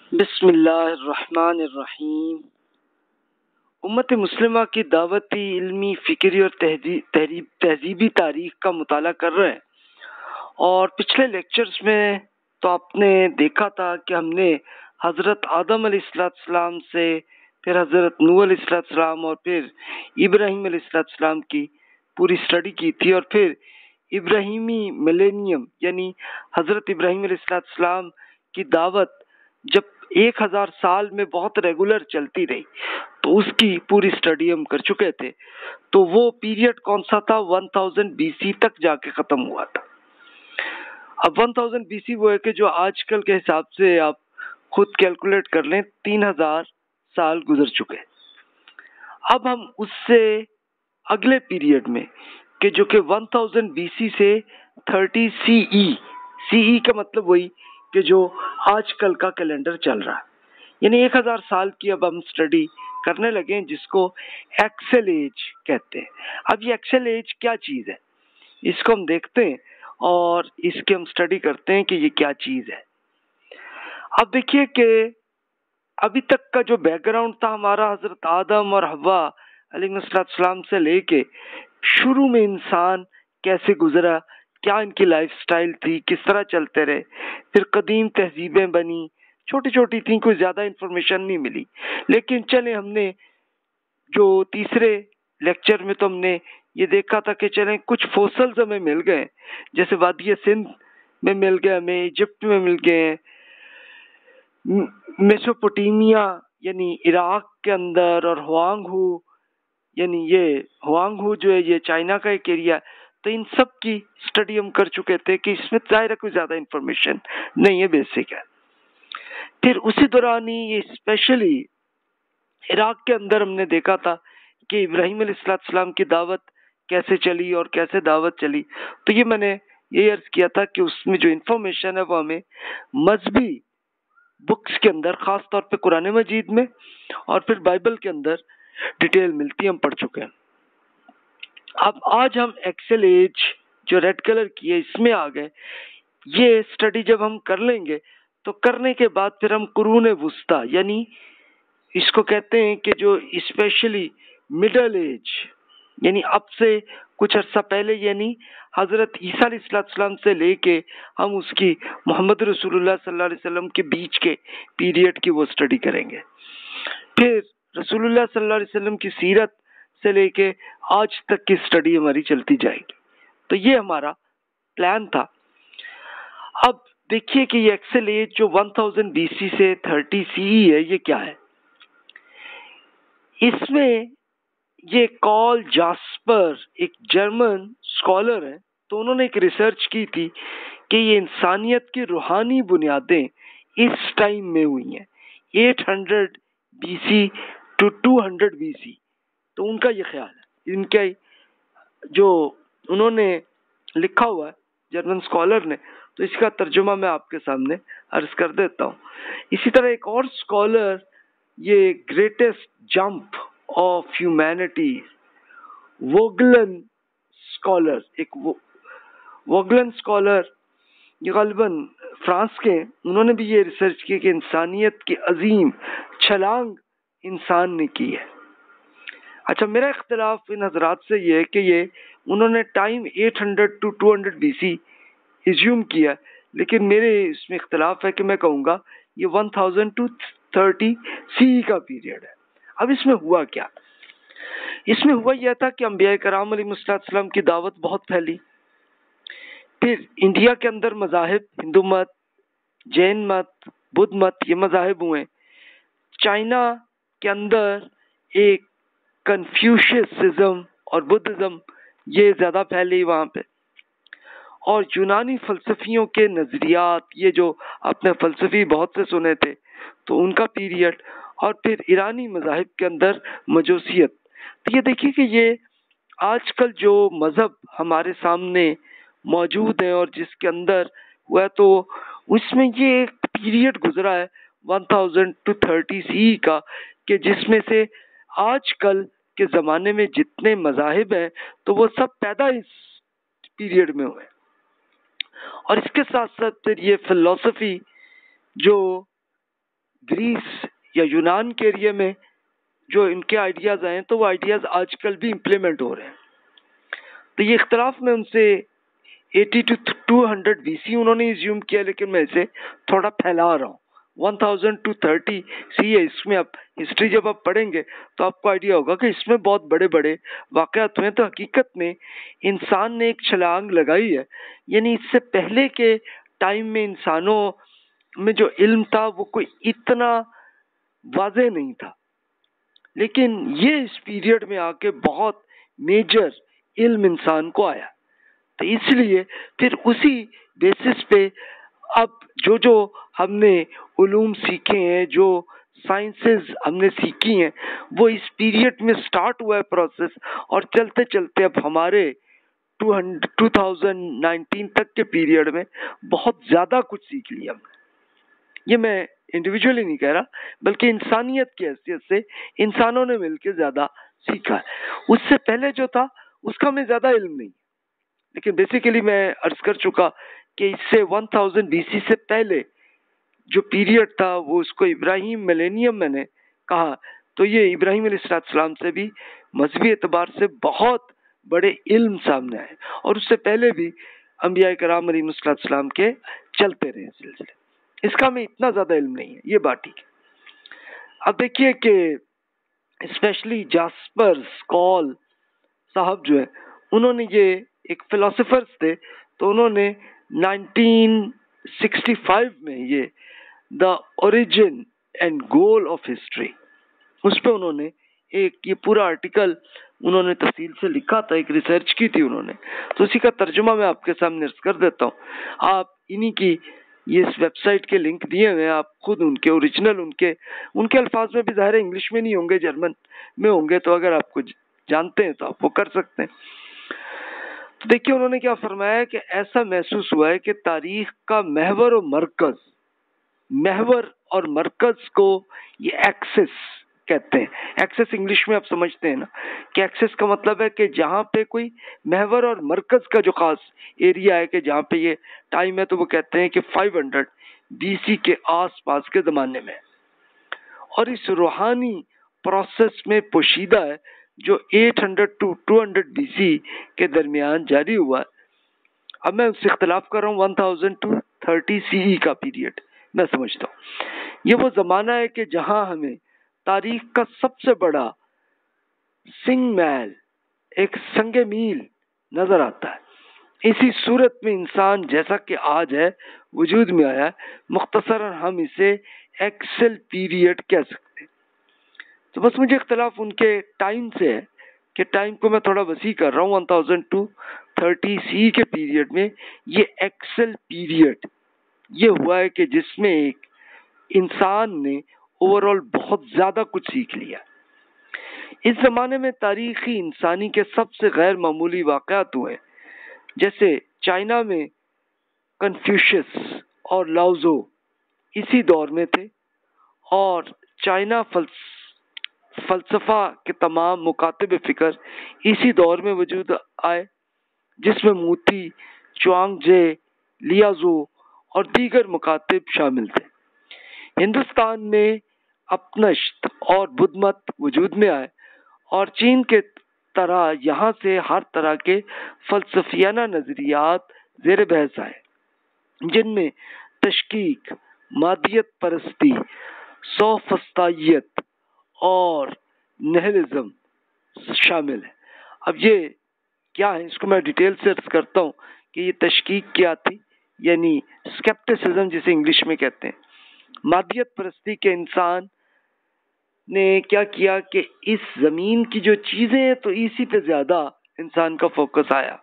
बिस्मिल्लाहिर्रहमानिर्रहीम। उम्मत मुस्लिमा की दावती, इल्मी, फ़िक्री और तहज़ीबी तारीख़ का मुताला कर रहे हैं। और पिछले लेक्चर्स में तो आपने देखा था कि हमने हज़रत आदम अलैहिस्सलाम से, फिर हज़रत नूह अलैहिस्सलाम और फिर इब्राहीम अलैहिस्सलाम की पूरी स्टडी की थी। और फिर इब्राहीमी मिलेनियम यानी हज़रत इब्राहीम अलैहिस्सलाम की दावत जब 1000 साल में बहुत रेगुलर चलती रही तो उसकी पूरी स्टडी हम कर चुके थे। तो वो पीरियड कौन सा था? 1000 BC तक जाके खत्म हुआ था। अब 1000 BC वो है कि जो आजकल के हिसाब से आप खुद कैलकुलेट कर लें, 3000 साल गुजर चुके। अब हम उससे अगले पीरियड में कि जो कि 1000 BC से 30 CE का मतलब वही कि जो आजकल का कैलेंडर चल रहा है, यानी 1000 साल की अब हम स्टडी करने लगे हैं, जिसको एक्सेल एज कहते हैं। अब ये एक्सेल एज क्या चीज़ है, इसको हम देखते हैं और इसकी हम स्टडी करते हैं कि ये क्या चीज़ है। अब देखिए कि अभी तक का जो बैकग्राउंड था हमारा, हजरत आदम और हव्वा अलैहिस्सलाम से लेके शुरू में इंसान कैसे गुजरा, क्या इनकी लाइफस्टाइल थी, किस तरह चलते रहे, फिर कदीम तहजीबें बनी, छोटी छोटी थी, कोई ज्यादा इंफॉर्मेशन नहीं मिली। लेकिन चले हमने जो तीसरे लेक्चर में तो हमने ये देखा था कि चले कुछ फोसल्स हमें मिल गए, जैसे वादी सिंध में मिल गए, हमें इजिप्ट में मिल गए, मेसोपोटामिया यानी इराक के अंदर, और हुआंगहू यानी ये हुआंगहू जो है ये चाइना का एक एरिया। तो इन सब की स्टडी हम कर चुके थे कि इसमें जाहिर है कोई ज्यादा इंफॉर्मेशन नहीं है, बेसिक है। फिर उसी दौरान ही ये स्पेशली इराक के अंदर हमने देखा था कि इब्राहीम अलैहिस्सलाम की दावत कैसे चली और कैसे दावत चली। तो ये मैंने ये अर्ज किया था कि उसमें जो इंफॉर्मेशन है वो हमें मजहबी बुक्स के अंदर, खास तौर पे कुरान मजीद में और फिर बाइबल के अंदर डिटेल मिलती है, हम पढ़ चुके हैं। अब आज हम एक्सेल एज जो रेड कलर की है इसमें आ गए। ये स्टडी जब हम कर लेंगे तो करने के बाद फिर हम कुरून वुस्ता यानी इसको कहते हैं कि जो स्पेशली मिडल एज यानी अब से कुछ अर्सा पहले, यानी हजरत ईसा अलैहिस्सलाम से लेके हम उसकी मोहम्मद रसूलुल्लाह सल्लल्लाहु अलैहि वसल्लम के बीच के पीरियड की वो स्टडी करेंगे। फिर रसूलुल्लाह सल्लल्लाहु अलैहि वसल्लम की सीरत से लेके आज तक की स्टडी हमारी चलती जाएगी। तो ये हमारा प्लान था। अब देखिए कि ये एक्सेल एज जो 1000 BC से 30 CE है, ये क्या है? इसमें ये कॉल जास्पर एक जर्मन स्कॉलर है, तो उन्होंने एक रिसर्च की थी कि ये इंसानियत की रूहानी बुनियादें इस टाइम में हुई हैं, 800 BC to 200 BC। तो उनका ये ख्याल है, इनका जो उन्होंने लिखा हुआ है जर्मन स्कॉलर ने, तो इसका तर्जुमा मैं आपके सामने अर्ज कर देता हूँ। इसी तरह एक और स्कॉलर, ये greatest jump of humanity, Voegelin scholar, एक वोगलन स्कॉलर ये गालिबन फ्रांस के, उन्होंने भी ये रिसर्च की कि इंसानियत की अजीम छलांग इंसान ने की है। अच्छा, मेरा इख्तिलाफ इन हजरात से ये है कि ये उन्होंने टाइम 800 to 200 BC एज्यूम किया, लेकिन मेरे इसमें इख्तिलाफ है कि मैं कहूँगा ये 1000 to 30 CE का पीरियड है। अब इसमें हुआ क्या? इसमें हुआ यह था कि अंबिया कराम अलैहिस्सलाम की दावत बहुत फैली। फिर इंडिया के अंदर मजाहिब, हिंदू मत, जैन मत, बुद्ध मत, ये मजाहिब हुए। चाइना के अंदर एक कन्फ्यूशियसिज्म और बुद्धिज्म ये ज्यादा फैली वहां पे। और यूनानी फलसफियों के नजरियात, ये जो आपने फलसफी बहुत से सुने थे, तो उनका पीरियड। और फिर ईरानी मजाहिब के अंदर मजूसियत। तो ये देखिए कि ये आजकल जो मजहब हमारे सामने मौजूद है और जिसके अंदर हुआ है, तो उसमें ये एक पीरियड गुजरा है 1000 to 30 CE का, कि जिसमें से आजकल के जमाने में जितने मजाहिब हैं तो वो सब पैदा इस पीरियड में हुए। और इसके साथ साथ फिर ये फिलॉसफी जो या यूनान के एरिया में जो इनके आइडियाज आए हैं तो वो आइडियाज आजकल भी इम्प्लीमेंट हो रहे हैं। तो ये इख्तलाफ में उनसे 80 to 200 BC उन्होंने एज्यूम किया, लेकिन मैं इसे थोड़ा फैला रहा हूँ। 1000 to 30 सी है। इसमें आप हिस्ट्री जब आप पढ़ेंगे तो आपको आइडिया होगा कि इसमें बहुत बड़े बड़े वाक़यात हुए। तो हकीकत में इंसान ने एक छलांग लगाई है, यानी इससे पहले के टाइम में इंसानों में जो इल्म था वो कोई इतना वाज़ेह नहीं था, लेकिन ये इस पीरियड में आके बहुत मेजर इल्म इंसान को आया। तो इसलिए फिर उसी बेसिस पे अब जो जो हमने उलूम सीखे हैं, जो साइंसेस हमने सीखी हैं, वो इस पीरियड में स्टार्ट हुआ है प्रोसेस, और चलते चलते अब हमारे 2019 तक के पीरियड में बहुत ज़्यादा कुछ सीख लिया हमने। ये मैं इंडिविजुअली नहीं कह रहा, बल्कि इंसानियत की हैसियत से इंसानों ने मिलकर ज़्यादा सीखा है। उससे पहले जो था उसका हमें ज़्यादा इल्म नहीं, लेकिन बेसिकली मैं अर्ज कर चुका कि इससे 1000 BC से पहले जो पीरियड था वो उसको इब्राहिम मिलेनियम मैंने कहा। तो ये इब्राहिम अलैहिस्सलाम से भी मजहबी एतबार से बहुत बड़े इल्म सामने आए, और उससे पहले भी अंबिया कराम अलैहिस्सलाम के चलते रहे सिलसिले। इसका हमें इतना ज़्यादा इल्म नहीं है, ये बात ठीक है। अब देखिए कि स्पेशली जास्पर स्कॉल साहब जो है, उन्होंने ये एक फिलोसोफर्स थे, तो उन्होंने 1965 में ये the origin and goal of history, उस पर उन्होंने एक ये पूरा आर्टिकल उन्होंने तफसील से लिखा था, एक रिसर्च की थी उन्होंने। तो उसी का तर्जुमा मैं आपके सामने अर्ज कर देता हूँ। आप इन्हीं की ये इस वेबसाइट के लिंक दिए हुए हैं, आप खुद उनके ओरिजिनल उनके अल्फाज में भी ज़ाहिर है, इंग्लिश में नहीं होंगे, जर्मन में होंगे, तो अगर आपको जानते हैं तो आप वो कर सकते हैं। तो देखिए उन्होंने क्या फरमाया कि ऐसा महसूस हुआ है कि तारीख का महवर और मरकज को ये एक्सेस कहते हैं। एक्सेस इंग्लिश में आप समझते हैं ना कि एक्सेस का मतलब है कि जहाँ पे कोई महवर और मरकज का जो खास एरिया है, कि जहाँ पे ये टाइम है, तो वो कहते हैं कि 500 BC के आसपास के ज़माने में, और इस रूहानी प्रोसेस में पोशीदा है जो 800 to 200 BC के दरमियान जारी हुआ है। अब मैं उससे इख्तलाफ कर रहा हूँ 1000 to 30 CE का पीरियड मैं समझता हूँ ये वो ज़माना है कि जहाँ हमें तारीख का सबसे बड़ा सिंग मैल, एक संगे मील नजर आता है। इसी सूरत में इंसान जैसा कि आज है वजूद में आया है, मुख्तसरन हम इसे एक्सेल पीरियड कह सकते हैं। तो बस मुझे इख्तलाफ उनके टाइम से है कि टाइम को मैं थोड़ा वसी कर रहा हूँ। 1000 to 30 CE के पीरियड में ये एक्सेल पीरियड ये हुआ है कि जिसमें एक इंसान ने ओवरऑल बहुत ज़्यादा कुछ सीख लिया। इस ज़माने में तारीखी इंसानी के सबसे गैर मामूली वाक़यात हुए, जैसे चाइना में कन्फ्यूशियस और लाओज़ो इसी दौर में थे, और चाइना फ़लसफ़ा के तमाम मुकातिब फ़िक्र इसी दौर में वजूद आए, जिसमें मूती, च्वांगजे, लियाज़ो और दीगर मुकातिब शामिल थे। हिंदुस्तान में अपनश्त और बुद्धमत वजूद में आए, और चीन के तरह यहाँ से हर तरह के फ़लसफ़ियाना नज़रियात ज़ेर बहस आए, जिनमें तशकीक, मादियत परस्ती, सोफस्ताइयत और निहिलिज्म शामिल है। अब ये क्या है, इसको मैं डिटेल से अर्ज करता हूँ कि ये तशकीक क्या थी, यानी स्केप्टिसिज्म जिसे इंग्लिश में कहते हैं। मादियत परस्ती के इंसान ने क्या किया कि इस जमीन की जो चीजें हैं तो इसी पे ज्यादा इंसान का फोकस आया।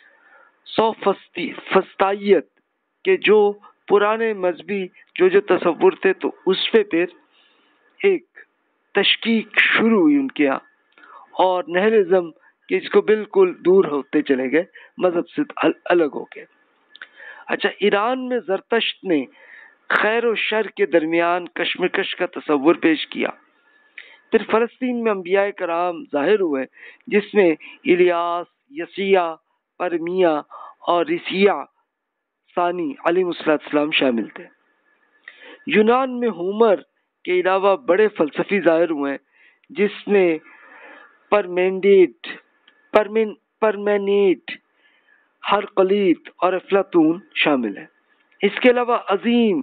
फस्ताइयत के जो पुराने मजहबी जो तसव्वुर थे तो उस पे फिर एक तशकीक शुरू हुई उनके यहाँ, और निहिलिज्म के इसको बिल्कुल दूर होते चले गए, मजहब से अलग हो गए। अच्छा, ईरान में ज़रतश्त ने खैर और शर के दरमियान कशमकश का तसव्वुर पेश किया। फिर फ़लस्तीन में अंबिया कराम ज़ाहिर हुए, जिसमें इलियास, यसिया, परमिया और रिसिया सानी अलैहिस्सलाम शामिल थे। यूनान में होमर के अलावा बड़े फलसफी जाहिर हुए हैं, जिसमें परमेनेट, हरकलीत और अफलातून शामिल है। इसके अलावा अजीम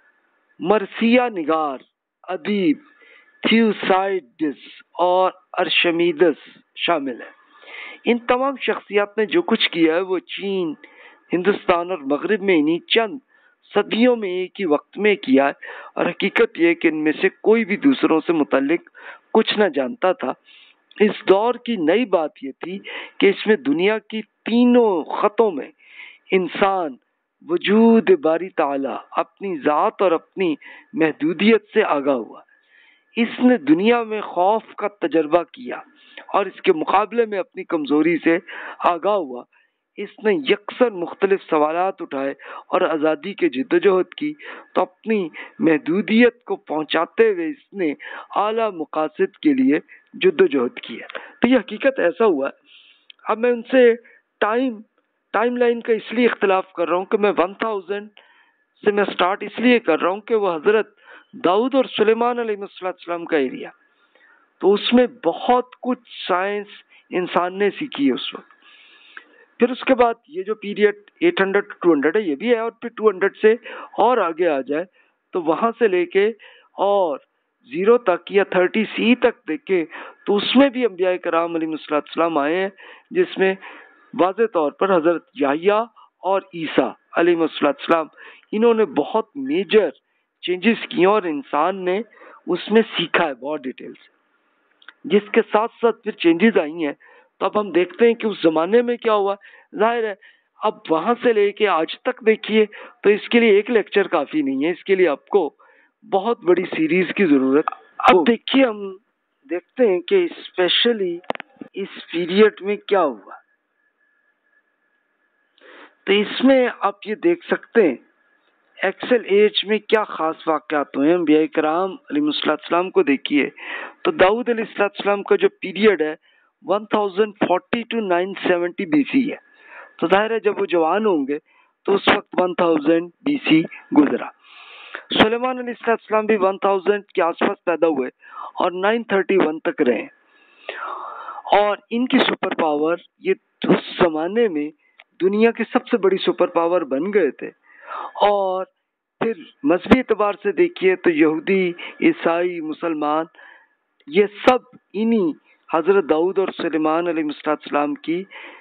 मरसिया निगार, अदीब थ्यूसाइडिस और अर्शमीदस शामिल है। इन तमाम शख्सियात ने जो कुछ किया है वो चीन, हिंदुस्तान और मगरिब में इन्हीं चंद सदियों में एक ही वक्त में किया है, और हकीकत यह कि इनमें से कोई भी दूसरों से मुताल्लिक कुछ न जानता था। इस दौर की नई बात यह थी कि इसमें दुनिया की तीनों खतों में इंसान वजूद बारी ताला अपनी जात और अपनी महदूदियत से आगाह हुआ। इसने दुनिया में खौफ का तजर्बा किया और इसके मुकाबले में अपनी कमजोरी से आगाह हुआ। इसने यकसर मुख्तलिफ सवालात उठाए और आज़ादी के जिद्दोजहद की, तो अपनी महदूदियत को पहुंचाते हुए इसने आला मकासद के लिए जिद्दोजहद किया। तो ये हकीकत ऐसा हुआ। अब मैं उनसे टाइमलाइन का इसलिए इख्तिलाफ कर रहा हूँ कि मैं 1000 से मैं स्टार्ट इसलिए कर रहा हूँ कि वह हजरत दाऊद और सुलेमान अलैहिस्सलाम का एरिया, तो उसमें बहुत कुछ साइंस इंसान ने सीखी है उस वक्त। फिर उसके बाद ये जो पीरियड 800 to 200 है ये भी है, और फिर 200 से और आगे आ जाए तो वहां से लेके और 0 तक या 30C तक देखे तो उसमें भी अंबिया कराम अलैहिस्सलाम आए हैं, जिसमें वाज़े तौर पर हजरत याह्या और ईसा अलैहिस्सलाम इन्होंने बहुत मेजर चेंजेस किए और इंसान ने उसमें सीखा है बहुत डिटेल्स, जिसके साथ साथ फिर चेंजेस आई हैं। तो अब हम देखते हैं कि उस जमाने में क्या हुआ। जाहिर है अब वहां से लेके आज तक देखिए तो इसके लिए एक लेक्चर काफी नहीं है, इसके लिए आपको बहुत बड़ी सीरीज की जरूरत। अब देखिए हम देखते हैं कि स्पेशली इस पीरियड में क्या हुआ। तो इसमें आप ये देख सकते हैं एक्सेल एज में क्या खास वाक़यात हुए हैं। अंबिया कराम अलैहिस्सलाम को देखिए तो दाऊद अलैहिस्सलाम का जो पीरियड है 1040 to 970 BC है। तो जाहिर है जब वो जवान होंगे तो उस वक्त 1000 BC गुजरा। सुलेमान अलैहिस्सलाम भी 1000 के आसपास पैदा हुए और 931 तक रहे, और इनकी सुपर पावर ये उस जमाने में दुनिया की सबसे बड़ी सुपर पावर बन गए थे। और फिर मजहबी एतबार से देखिए तो यहूदी, ईसाई, मुसलमान ये सब इन्हीं हजरत दाऊद और सुलेमान अलैहिस्सलाम की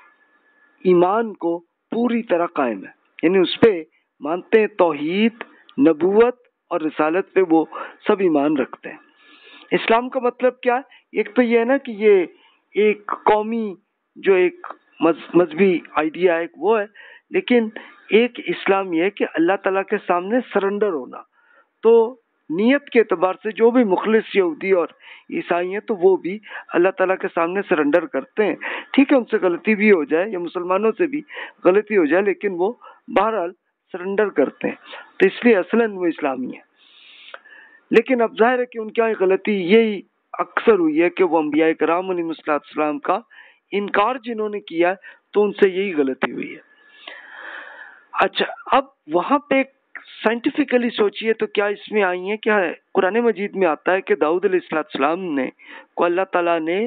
ईमान को पूरी तरह कायम है, यानी उस पे मानते हैं, तौहीद, नबूवत और रिसालत पे वो सब ईमान रखते हैं। इस्लाम का मतलब क्या है? एक तो ये है ना कि ये एक कौमी जो एक मजहबी आइडिया है वो है, लेकिन एक इस्लाम ये है कि अल्लाह ताला के सामने सरेंडर होना। तो नियत के एतबार से जो भी मुखलिस यहूदी और ईसाई हैं तो वो भी अल्लाह ताला के सामने सरेंडर करते हैं। ठीक है, उनसे गलती भी हो जाए या मुसलमानों से भी गलती हो जाए, लेकिन वो बहरहाल सरेंडर करते हैं, तो इसलिए असलन वो इस्लामी है। लेकिन अब जाहिर है कि उनकी यहाँ गलती यही अक्सर हुई है कि वो अंबिया कराम अलैहिस्सलाम का इनकार जिन्होंने किया तो उनसे यही गलती हुई है। अच्छा, अब वहां पे साइंटिफिकली सोचिए तो क्या इसमें आई है, क्या है कुरान मजीद में आता है कि दाऊद अलैहिस्सलाम ने को अल्लाह ताला ने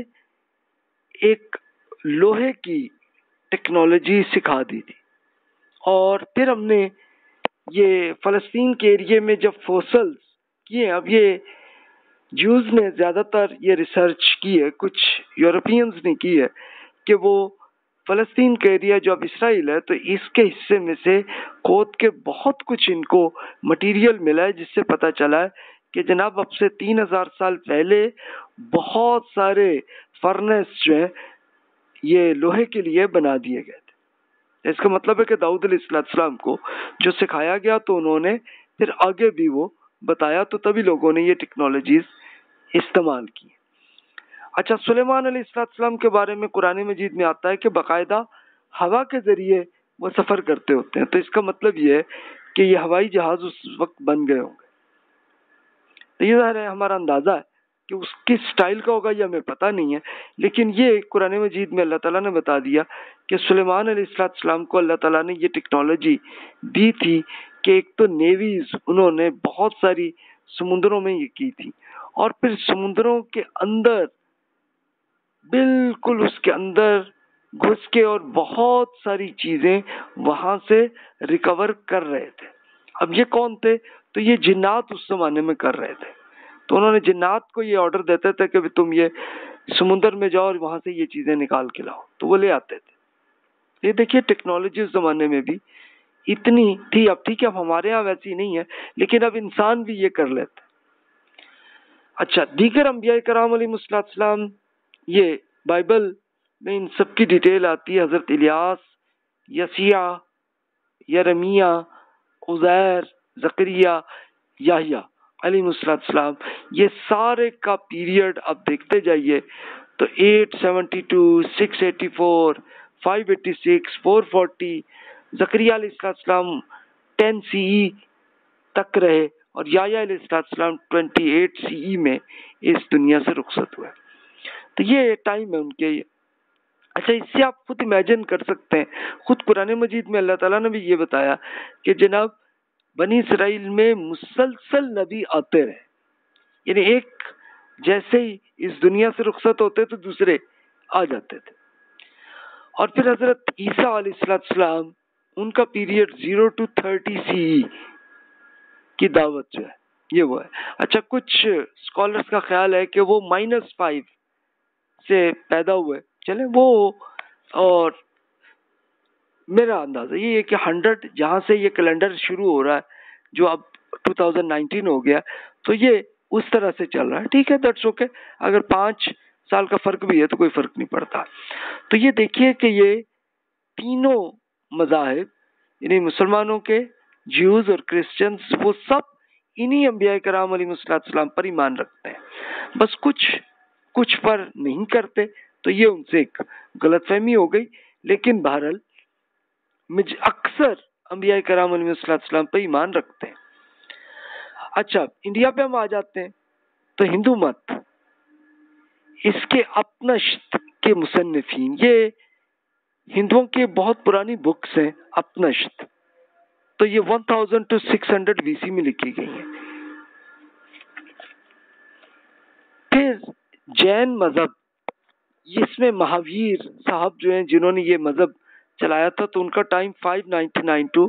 एक लोहे की टेक्नोलॉजी सिखा दी थी। और फिर हमने ये फलस्तीन के एरिया में जब फोसल्स किए, अब ये ज्यूज ने ज्यादातर ये रिसर्च की है, कुछ यूरोपियंस ने की है कि वो फलस्तीन का एरिया जो अब इसराइल है तो इसके हिस्से में से खोद के बहुत कुछ इनको मटेरियल मिला है, जिससे पता चला है कि जनाब अब से 3000 साल पहले बहुत सारे फर्नेस जो है ये लोहे के लिए बना दिए गए थे। इसका मतलब है कि दाऊद अलैहिस्सलाम को जो सिखाया गया तो उन्होंने फिर आगे भी वो बताया, तो तभी लोगों ने ये टेक्नोलॉजीज इस्तेमाल की। अच्छा, सुलेमान अलैहिस्सलाम के बारे में कुरान मजीद में आता है कि बाकायदा हवा के जरिए वो सफर करते होते हैं। तो इसका मतलब ये है कि ये हवाई जहाज उस वक्त बन गए होंगे। तो ये ज़ाहिर है हमारा अंदाजा है कि उसकी स्टाइल का होगा ये हमें पता नहीं है, लेकिन ये कुरान मजीद में अल्लाह ताला ने बता दिया कि सुलेमान अलैहिस्सलाम को अल्लाह ताला ने ये टेक्नोलॉजी दी थी कि एक तो नेवीज उन्होंने बहुत सारी समुद्रों में ये की थी। और फिर समुद्रों के अंदर, बिल्कुल उसके अंदर घुस के और बहुत सारी चीजें वहां से रिकवर कर रहे थे। अब ये कौन थे? तो ये जिन्नात उस जमाने में कर रहे थे। तो उन्होंने जिन्नात को ये ऑर्डर देते थे कि तुम ये समुद्र में जाओ और वहां से ये चीजें निकाल के लाओ, तो वो ले आते थे। ये देखिए टेक्नोलॉजी उस जमाने में भी इतनी थी। अब ठीक है, अब हमारे यहाँ वैसी नहीं है, लेकिन अब इंसान भी ये कर लेते। अच्छा, दीगर अंबिया कराम अलैहिस्सलाम, ये बाइबल में इन सब की डिटेल आती है। हजरत इलियास, यसिया, यरमिया, उज़ैर, ज़करिया, याहिया अलैहिस्सलाम, ये सारे का पीरियड आप देखते जाइए तो 872, 684, 586, 440, ज़करिया अलैहिस्सलाम 10 CE तक रहे और याहिया अलैहिस्सलाम 28 CE में इस दुनिया से रुखसत हुए। तो ये टाइम है उनके। अच्छा, इससे आप खुद इमेजिन कर सकते हैं, खुद कुरान मजीद में अल्लाह ताला ने भी ये बताया कि जनाब बनी इसराइल में मुसलसल नबी आते रहे, यानी एक जैसे ही इस दुनिया से रुखसत होते तो दूसरे आ जाते थे। और फिर हजरत ईसा अलैहिस्सलाम, उनका पीरियड 0 to 30 CE की दावत जो है ये वो है। अच्छा, कुछ स्कॉलर्स का ख्याल है कि वो -5 से पैदा हुए, चले वो। और मेरा अंदाजा ये है कि 100 जहां से ये कैलेंडर शुरू हो रहा है, जो अब 2019 हो गया, तो ये उस तरह से चल रहा है। ठीक है, दैट्स ओके। अगर 5 साल का फर्क भी है तो कोई फर्क नहीं पड़ता। तो ये देखिए कि ये तीनों मज़ाहिब, यानी मुसलमानों के, ज्यूज और क्रिश्चियंस, वो सब इन्हीं अंबिया कराम अलैहिस्सलाम पर ईमान रखते हैं। बस कुछ पर नहीं करते, तो ये उनसे एक गलतफहमी हो गई। लेकिन बहरहाल अक्सर अंबिया कराम अलैहिस्सलाम पर ईमान रखते हैं। अच्छा, इंडिया पे हम आ जाते हैं तो हिंदू मत, इसके अपनश्त के मुसन्निफीन, ये हिंदुओं के बहुत पुरानी बुक्स हैं अपनश्त, तो ये 1000 to 600 BC में लिखी गई है। फिर जैन मजहब, इसमें महावीर साहब जो हैं जिन्होंने ये मजहब चलाया था, तो उनका टाइम 599 to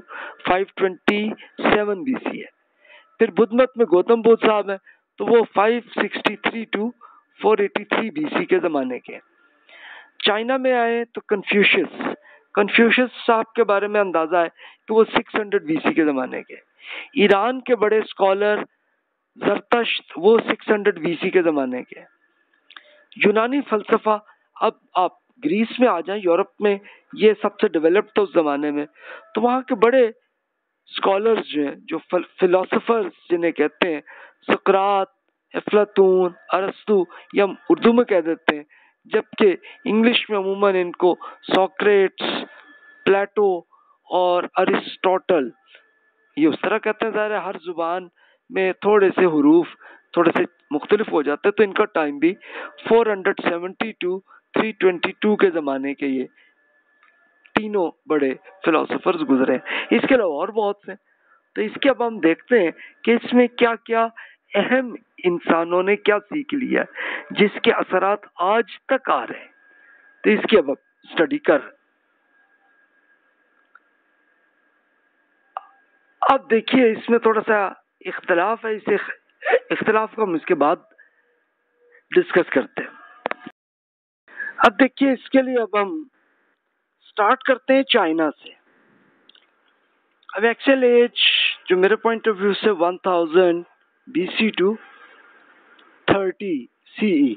527 BC है। फिर बुद्ध मत में गौतम बुद्ध साहब हैं, तो वो 563 to 483 BC के जमाने के। चाइना में आए तो कन्फ्यूशियस साहब के बारे में अंदाजा है कि वो 600 BC के जमाने के। ईरान के बड़े स्कॉलर जरतश्त, वो 600 BC के जमाने के। यूनानी फलसफा, अब आप ग्रीस में आ जाएं, यूरोप में ये सबसे डेवलप्ड था उस जमाने में, तो वहाँ के बड़े स्कॉलर्स जो हैं, जो फिलोसोफर्स जिन्हें कहते हैं, सुकरात, अफलातून, अरस्तु, या उर्दू में कह देते हैं, जबकि इंग्लिश में अमूमन इनको सोक्रेट्स, प्लेटो और अरिस्टोटल, ये उस तरह कहते हैं। ज़ाहिर है हर जुबान में थोड़े से हुरूफ थोड़े से मुख्तलिफ हो जाते हैं, तो इनका टाइम भी 470 to 322 के ज़माने के ये तीनों बड़े फिलोसोफर्स गुजरे। इसके अलावा और बहुत से। तो इसके अब हम देखते हैं कि इसमें क्या क्या अहम इंसानों ने क्या सीख लिया, जिसके असरात आज तक आ रहे हैं। तो इसकी अब स्टडी कर। अब देखिए, इसमें थोड़ा सा इख्तलाफ है, इसे इख्तलाफ को हम इसके बाद डिस्कस करते हैं। अब देखिए, इसके लिए अब हम स्टार्ट करते हैं चाइना से। अब एक्चुअल एज जो मेरे पॉइंट ऑफ व्यू से 1000 BC to 30 CE।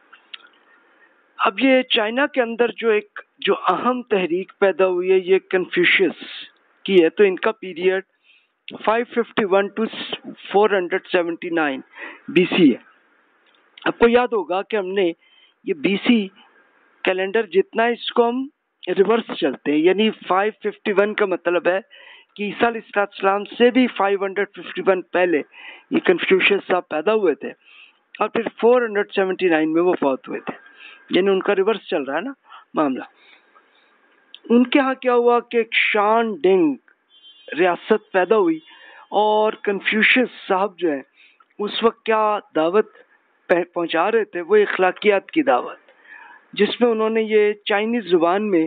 अब ये चाइना के अंदर जो अहम तहरीक पैदा हुई है, ये कन्फ्यूशियस की है। तो इनका पीरियड 551 to 479 BC है। आपको याद होगा कि हमने ये BC कैलेंडर जितना है, इसको हम रिवर्स चलते हैं, यानी 551 का मतलब है कि ईसा अलैहिस्सलाम से भी 551 पहले ये कन्फ्यूशियस साहब पैदा हुए थे और फिर 479 में वो फौत हुए थे, यानी उनका रिवर्स चल रहा है ना मामला। उनके यहाँ क्या हुआ कि एक शान डेंग रियासत पैदा हुई और कन्फ्यूशियस साहब जो है उस वक्त क्या दावत पहुंचा रहे थे, वो अखलाकियात की दावत, जिसमें उन्होंने ये चाइनीज जुबान में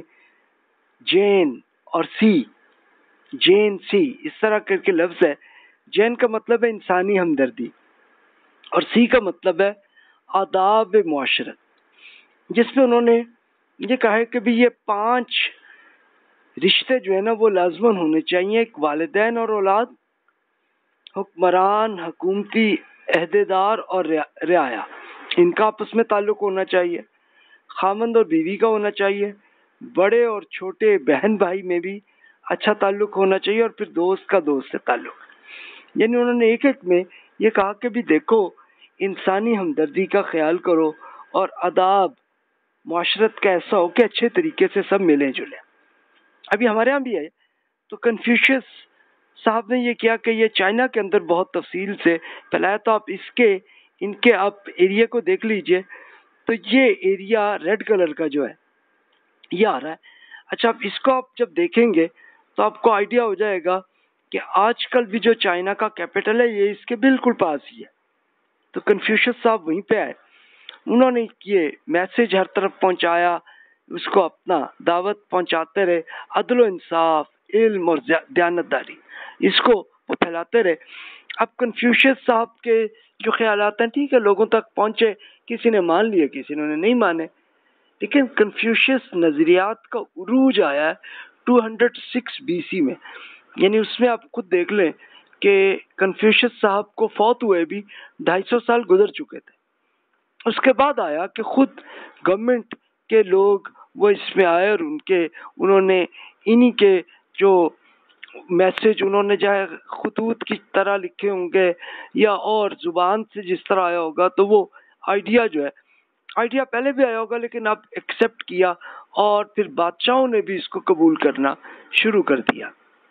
जैन और जैन सी इस तरह करके लफ्ज है। जैन का मतलब है इंसानी हमदर्दी और सी का मतलब है आदाब मुआशरत, जिसमें उन्होंने ये कहा है कि भी ये 5 रिश्ते जो है ना वो लाजमन होने चाहिए। एक वालिदैन और औलाद, हुक्मरान, हुकूमती अहदेदार और रियाया, इनका आपस में ताल्लुक होना चाहिए। खामंद और बीवी का होना चाहिए। बड़े और छोटे बहन भाई में भी अच्छा ताल्लुक होना चाहिए। और फिर दोस्त का दोस्त से ताल्लुक। यानी उन्होंने एक एक में ये कहा कि भी देखो, इंसानी हमदर्दी का ख्याल करो और आदाब मुआशरत का ऐसा हो कि अच्छे तरीके से सब मिले जुले। अभी हमारे यहाँ भी है, तो कन्फ्यूशियस साहब ने ये किया कि ये चाइना के अंदर बहुत तफसील से फैलाया। तो आप इनके आप एरिया को देख लीजिए, तो ये एरिया रेड कलर का जो है ये आ रहा है। अच्छा, आप इसको आप जब देखेंगे तो आपको आइडिया हो जाएगा कि आजकल भी जो चाइना का कैपिटल है ये इसके बिल्कुल पास ही है। तो कन्फ्यूशियस साहब वहीं पे आए, उन्होंने ये मैसेज हर तरफ पहुंचाया, उसको अपना दावत पहुंचाते रहे, अदल इंसाफ, इल्म और दयानतदारी, इसको वो फैलाते रहे। अब कन्फ्यूशियस साहब के जो ख्यालात हैं, ठीक है, लोगों तक पहुंचे, किसी ने मान लिए, किसी ने नहीं माने, लेकिन कन्फ्यूशियस नजरियात का उरूज आया है 206 BC में। यानी उसमें आप खुद देख लें कि कन्फ्यूशियस साहब को फौत हुए भी 250 साल गुजर चुके थे। उसके बाद आया कि खुद गवर्नमेंट के लोग वो इसमें आए और उन्होंने इन्हीं के जो मैसेज उन्होंने चाहे खतूत की तरह लिखे होंगे या और जुबान से जिस तरह आया होगा, तो वो आइडिया पहले भी आया होगा, लेकिन अब एक्सेप्ट किया और फिर बादशाहों ने भी इसको कबूल करना शुरू कर दिया।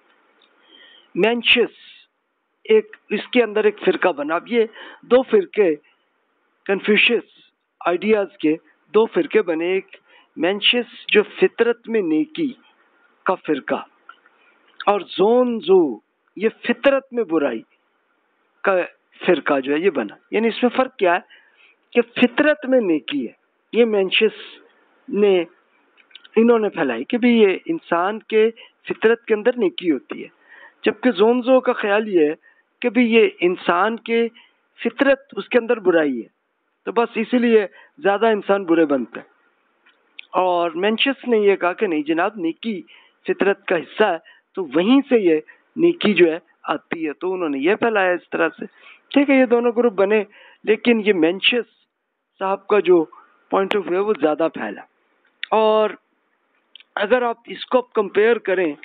मेंशियस इसके अंदर एक फिरका बना। अब ये 2 फिरके कन्फ्यूशियस आइडियाज के 2 फिरके बने। एक मेंशियस जो फितरत में नेकी का फिरका, और ज़ोनज़ू ये फितरत में बुराई का फिरका जो है ये बना। यानी इसमें फर्क क्या है कि फितरत में नेकी है, ये मेंशियस ने इन्होंने फैलाई कि भी ये इंसान के फितरत के अंदर नेकी होती है, जबकि ज़ोनज़ो का ख्याल ये है कि भी ये इंसान के फितरत उसके अंदर बुराई है, तो बस इसीलिए ज्यादा इंसान बुरे बनते हैं। और मेंशियस ने ये कहा कि नहीं जनाब, नेकी फितरत का हिस्सा है, तो वहीं से ये नेकी जो है आती है। तो उन्होंने ये फैलाया इस तरह से। ठीक है, ये दोनों ग्रुप बने, लेकिन ये मेंशियस साहब का जो पॉइंट ऑफ व्यू है वो ज्यादा फैला। और अगर आप इसको कंपेयर करें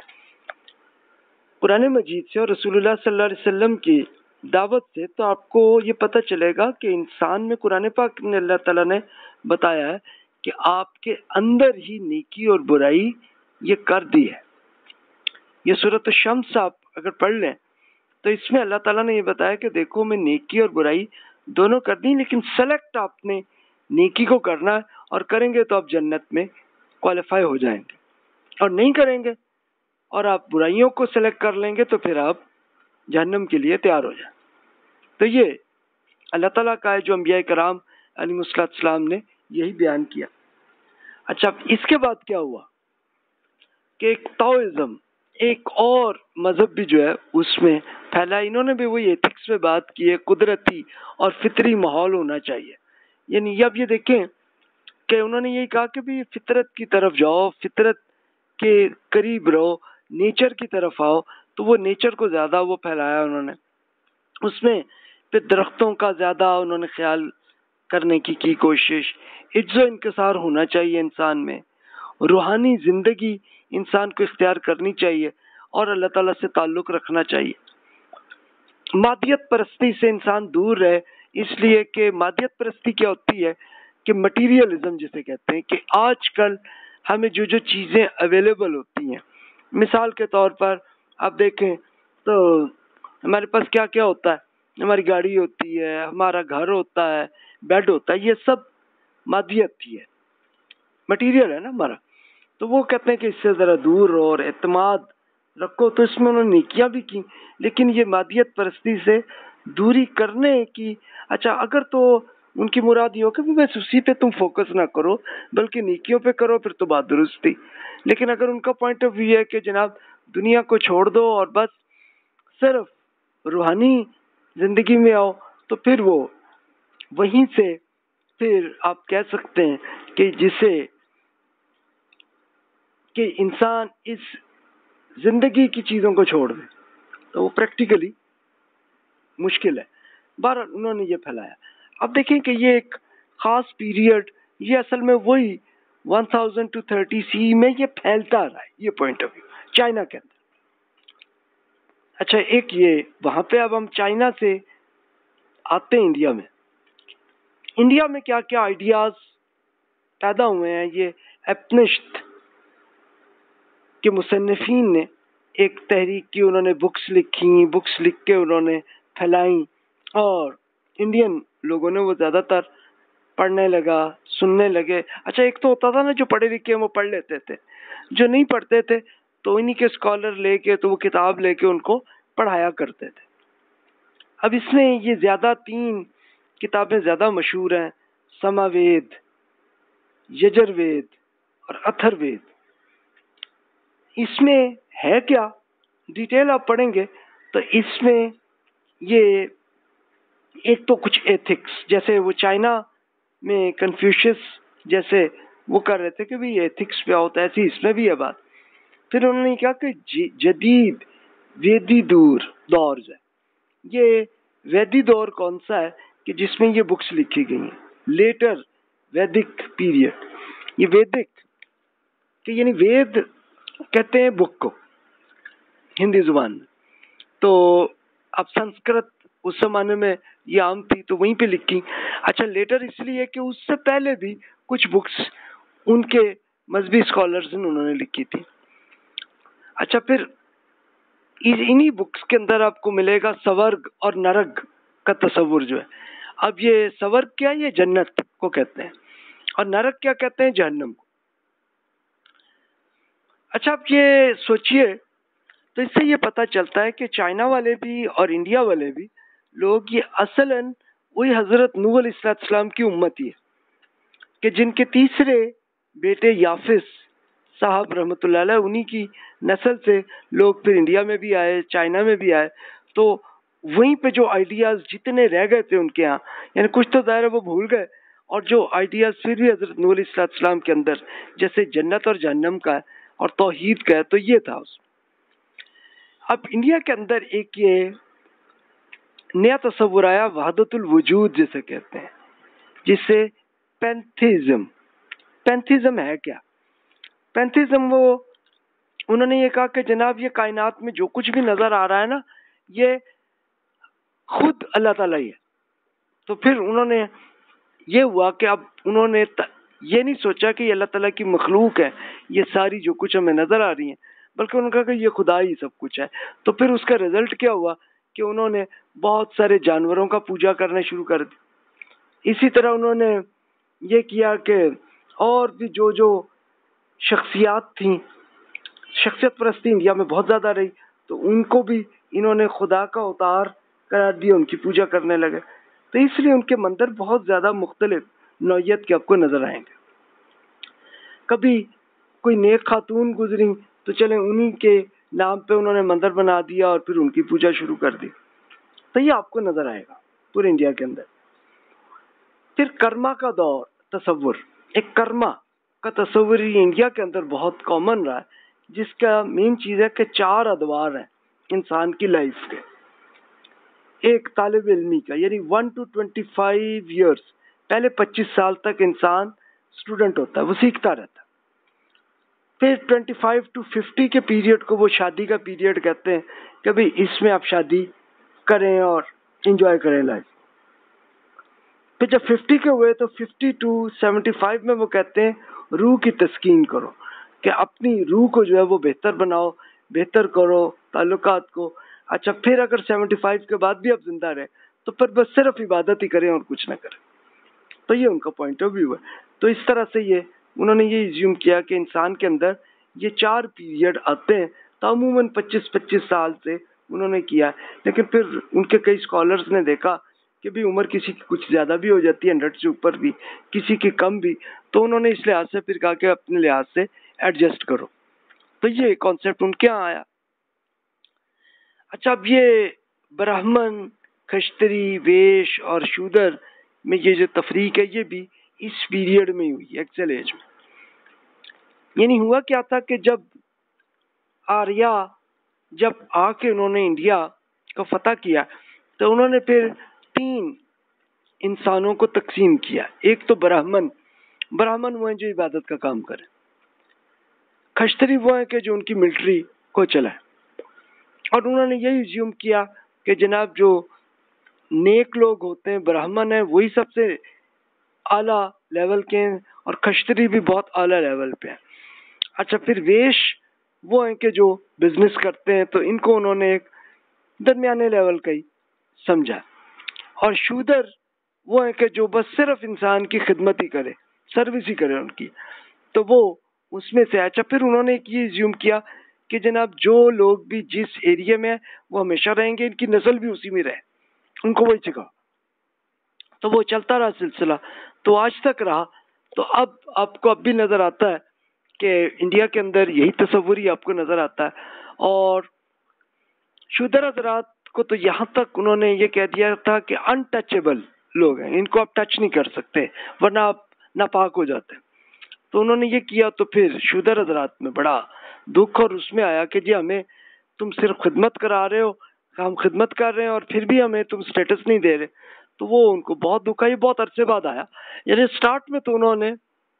कुरान मजीद से और रसूलुल्लाह सल्लल्लाहु अलैहि वसल्लम की दावत से, तो आपको ये पता चलेगा कि इंसान में कुरान पाक ने अल्लाह ताला ने बताया है कि आपके अंदर ही नेकी और बुराई ये कर दी है। ये सूरत शम्स आप अगर पढ़ लें तो इसमें अल्लाह ताला ने ये बताया कि देखो मैं नेकी और बुराई दोनों कर दी, लेकिन सेलेक्ट आपने नेकी को करना है, और करेंगे तो आप जन्नत में क्वालिफाई हो जाएंगे, और नहीं करेंगे और आप बुराइयों को सेलेक्ट कर लेंगे तो फिर आप जहन्नम के लिए तैयार हो जाए। तो ये अल्लाह ताला का है जो अंबिया कराम अलैहिस्सलाम ने यही बयान किया। अच्छा, इसके बाद क्या हुआ कि एक ताओइज्म, एक और मजहब भी जो है उसमें फैला। इन्होंने भी वही एथिक्स में बात की है, कुदरती और फितरी माहौल होना चाहिए। यानी अब ये देखें कि उन्होंने यही कहा कि भी फितरत की तरफ जाओ, फितरत के करीब रहो, नेचर की तरफ आओ। तो वो नेचर को ज्यादा वो फैलाया उन्होंने, उसमें फिर दरख्तों का ज्यादा उन्होंने ख्याल करने की कोशिश। इज्जो इंकसार होना चाहिए इंसान में, रूहानी जिंदगी इंसान को इख्तियार करनी चाहिए और अल्लाह ताला से ताल्लुक रखना चाहिए। मादियत परस्ती से इंसान दूर रहे, इसलिए कि मादियत परस्ती क्या होती है कि मटीरियलिज्म जिसे कहते हैं, कि आजकल हमें जो जो चीज़ें अवेलेबल होती हैं, मिसाल के तौर पर आप देखें तो हमारे पास क्या क्या होता है, हमारी गाड़ी होती है, हमारा घर होता है, बेड होता है, ये सब मादियत ही है, मटीरियल है ना हमारा। तो वो कहते हैं कि इससे ज़रा दूर रहो और एतमाद रखो। तो इसमें उन्होंने नेकियां भी की, लेकिन ये मादियत परस्ती से दूरी करने की, अच्छा अगर तो उनकी मुराद ये हो कि बस उसी पे तुम फोकस ना करो बल्कि नेकियों पे करो, फिर तो बात दुरुस्त थी। लेकिन अगर उनका पॉइंट ऑफ व्यू है कि जनाब दुनिया को छोड़ दो और बस सिर्फ रूहानी जिंदगी में आओ, तो फिर वो वहीं से फिर आप कह सकते हैं कि जिसे कि इंसान इस जिंदगी की चीजों को छोड़ दे, तो वो प्रैक्टिकली मुश्किल है। बार उन्होंने ये फैलाया। अब देखें कि ये एक खास पीरियड, ये असल में वही 1000 to 30 सी में ये फैलता रहा है, ये पॉइंट ऑफ व्यू चाइना के अंदर। अच्छा एक ये वहां पे, अब हम चाइना से आते हैं इंडिया में। इंडिया में क्या क्या आइडियाज पैदा हुए हैं, ये एपनिश्त के मुसन्निफीन ने एक तहरीक की, उन्होंने बुक्स लिखी, बुक्स लिख के उन्होंने फैलाई और इंडियन लोगों ने वो ज़्यादातर पढ़ने लगा, सुनने लगे। अच्छा एक तो होता था ना जो पढ़े लिखे वो पढ़ लेते थे, जो नहीं पढ़ते थे तो इन्हीं के स्कॉलर लेके, तो वो किताब लेके उनको पढ़ाया करते थे। अब इसमें ये ज़्यादा 3 किताबें ज़्यादा मशहूर हैं, समावेद, यजुर्वेद और अथर्ववेद। इसमें है क्या, डिटेल आप पढ़ेंगे तो इसमें ये एक तो कुछ एथिक्स, जैसे वो चाइना में कन्फ्यूशियस जैसे वो कर रहे थे कि भाई एथिक्स पे होता है, ऐसी इसमें भी है बात। फिर उन्होंने कहा कि जदीद वेदी दौर है, ये वैदिक दौर कौन सा है कि जिसमें ये बुक्स लिखी गई हैं, लेटर वैदिक पीरियड। ये वैदिक कि यानी वेद कहते हैं बुक को हिंदी जुबान में, तो अब संस्कृत उस जमाने में ये आम थी तो वहीं पे लिखी। अच्छा लेटर इसलिए कि उससे पहले भी कुछ बुक्स उनके मजहबी स्कॉलर्स ने उन्होंने लिखी थी। अच्छा फिर इन्हीं बुक्स के अंदर आपको मिलेगा स्वर्ग और नरक का तस्वुर जो है। अब ये स्वर्ग क्या है, ये जन्नत को कहते हैं, और नरक क्या कहते हैं, जहन्नम को। अच्छा आप ये सोचिए, तो इससे ये पता चलता है कि चाइना वाले भी और इंडिया वाले भी लोग ये असलन वही हजरत नूह अलैहिस्सलाम की उम्मती है कि जिनके तीसरे बेटे याफिस साहब रहमतुल्लाह अलैह, उन्हीं की नस्ल से लोग फिर इंडिया में भी आए, चाइना में भी आए। तो वहीं पे जो आइडियाज जितने रह गए थे उनके यहाँ, यानी कुछ तो दायरा वो भूल गए, और जो आइडियाज फिर भी हजरत नूह अलैहिस्सलाम के अंदर जैसे जन्नत और जहन्नम का है और तौहीद का है, तो ये था उसमें। अब इंडिया के अंदर एक ये नया तस्वुर आया वहदतुल वजूद जिसे कहते हैं, जिसे पैंथीज्म। पैंथीज्म है क्या? पैंथीज्म वो उन्होंने ये कहा कि जनाब ये कायनात में जो कुछ भी नजर आ रहा है ना, ये खुद अल्लाह ताला ही है। तो फिर उन्होंने ये हुआ कि अब उन्होंने ये नहीं सोचा कि ये अल्लाह ताला की मखलूक है, ये सारी जो कुछ हमें नजर आ रही है, बल्कि उन्होंने कहा कि ये खुदा ही सब कुछ है। तो फिर उसका रिजल्ट क्या हुआ कि उन्होंने बहुत सारे जानवरों का पूजा करना शुरू कर दी। इसी तरह उन्होंने ये किया कि और भी जो जो शख्सियात थी, शख्सियत परस्ती इंडिया में बहुत ज़्यादा रही, तो उनको भी इन्होंने खुदा का अवतार करार दिया, उनकी पूजा करने लगे। तो इसलिए उनके मंदिर बहुत ज़्यादा मुख्तलिफ नौइयत के आपको नजर आएंगे। कभी कोई नेक खातून गुजरी तो चले उन्हीं के नाम पे उन्होंने मंदिर बना दिया और फिर उनकी पूजा शुरू कर दी। तो ये आपको नजर आएगा पूरे इंडिया के अंदर। फिर कर्मा का दौर तस्वुर, एक कर्मा का तस्वुर इंडिया के अंदर बहुत कॉमन रहा है, जिसका मेन चीज है कि 4 अदवार है इंसान की लाइफ के। एक तालिब इल्मी का, यानी 1 to 25 years, पहले 25 साल तक इंसान स्टूडेंट होता है, वो सीखता रहता है। फिर 25 to 50 के पीरियड को वो शादी का पीरियड कहते हैं कि भाई इसमें आप शादी करें और एंजॉय करें लाइफ। फिर जब 50 के हुए तो 50 to 75 में वो कहते हैं रूह की तस्कीन करो, कि अपनी रूह को जो है वो बेहतर बनाओ, बेहतर करो ताल्लुकात को। अच्छा फिर अगर 75 के बाद भी आप जिंदा रहे तो फिर बस सिर्फ इबादत ही करें और कुछ ना करें। तो ये उनका पॉइंट ऑफ व्यू है। तो इस तरह से ये उन्होंने ये इज्यूम किया कि इंसान के अंदर ये 4 पीरियड आते हैं, तो अमूमन 25-25 साल से उन्होंने किया। लेकिन फिर उनके कई स्कॉलर्स ने देखा कि भी उम्र किसी की कुछ ज़्यादा भी हो जाती है, 100 से ऊपर भी, किसी की कम भी, तो उन्होंने इस लिहाज से फिर कहा कि अपने लिहाज से एडजस्ट करो। तो ये कॉन्सेप्ट उनके यहाँ आया। अच्छा, अब ये ब्राह्मण, खश्तरी, वेश और शूद्र में ये जो तफरीक है ये भी इस पीरियड में हुई, एक्सेल एज में। यानी हुआ क्या था कि जब आर्या जब आके उन्होंने इंडिया को फतह किया तो उन्होंने फिर 3 इंसानों को तकसीम किया। एक तो ब्राह्मण, ब्राह्मण वो हैं जो इबादत का काम करें। खश्तरी वो हैं कि जो उनकी मिलिट्री को चलाए। और उन्होंने यही ज्यूम किया कि जनाब जो नेक लोग होते हैं, ब्राह्मण हैं, वही सबसे आला लेवल के हैं और खश्तरी भी बहुत आला लेवल पे हैं। अच्छा, फिर वेश वो हैं कि जो बिजनेस करते हैं, तो इनको उन्होंने एक दरमियाने लेवल का ही समझा। और शूदर वो है कि जो बस सिर्फ इंसान की खिदमत ही करे, सर्विस ही करे उनकी, तो वो उसमें से। अच्छा, फिर उन्होंने एक ये ज्यूम किया कि जनाब जो लोग भी जिस एरिया में है वो हमेशा रहेंगे, इनकी नस्ल भी उसी में रहे, उनको वही सिखा। तो वो चलता रहा सिलसिला, तो आज तक रहा। तो अब आपको अब भी नजर आता है कि इंडिया के अंदर यही तस्वुर ही आपको नजर आता है। और शूदर हजरात को तो यहाँ तक उन्होंने ये कह दिया था कि अनटचेबल लोग हैं, इनको आप टच नहीं कर सकते वरना आप नापाक हो जाते हैं। तो उन्होंने ये किया, तो फिर शूदर हजरात में बड़ा दुख और उसमें आया कि जी हमें तुम सिर्फ खिदमत करा रहे हो, हम खिदमत कर रहे हैं और फिर भी हमें तुम स्टेटस नहीं दे रहे। तो वो उनको बहुत दुख आई, बहुत अरसे बाद आया। यानी स्टार्ट में तो उन्होंने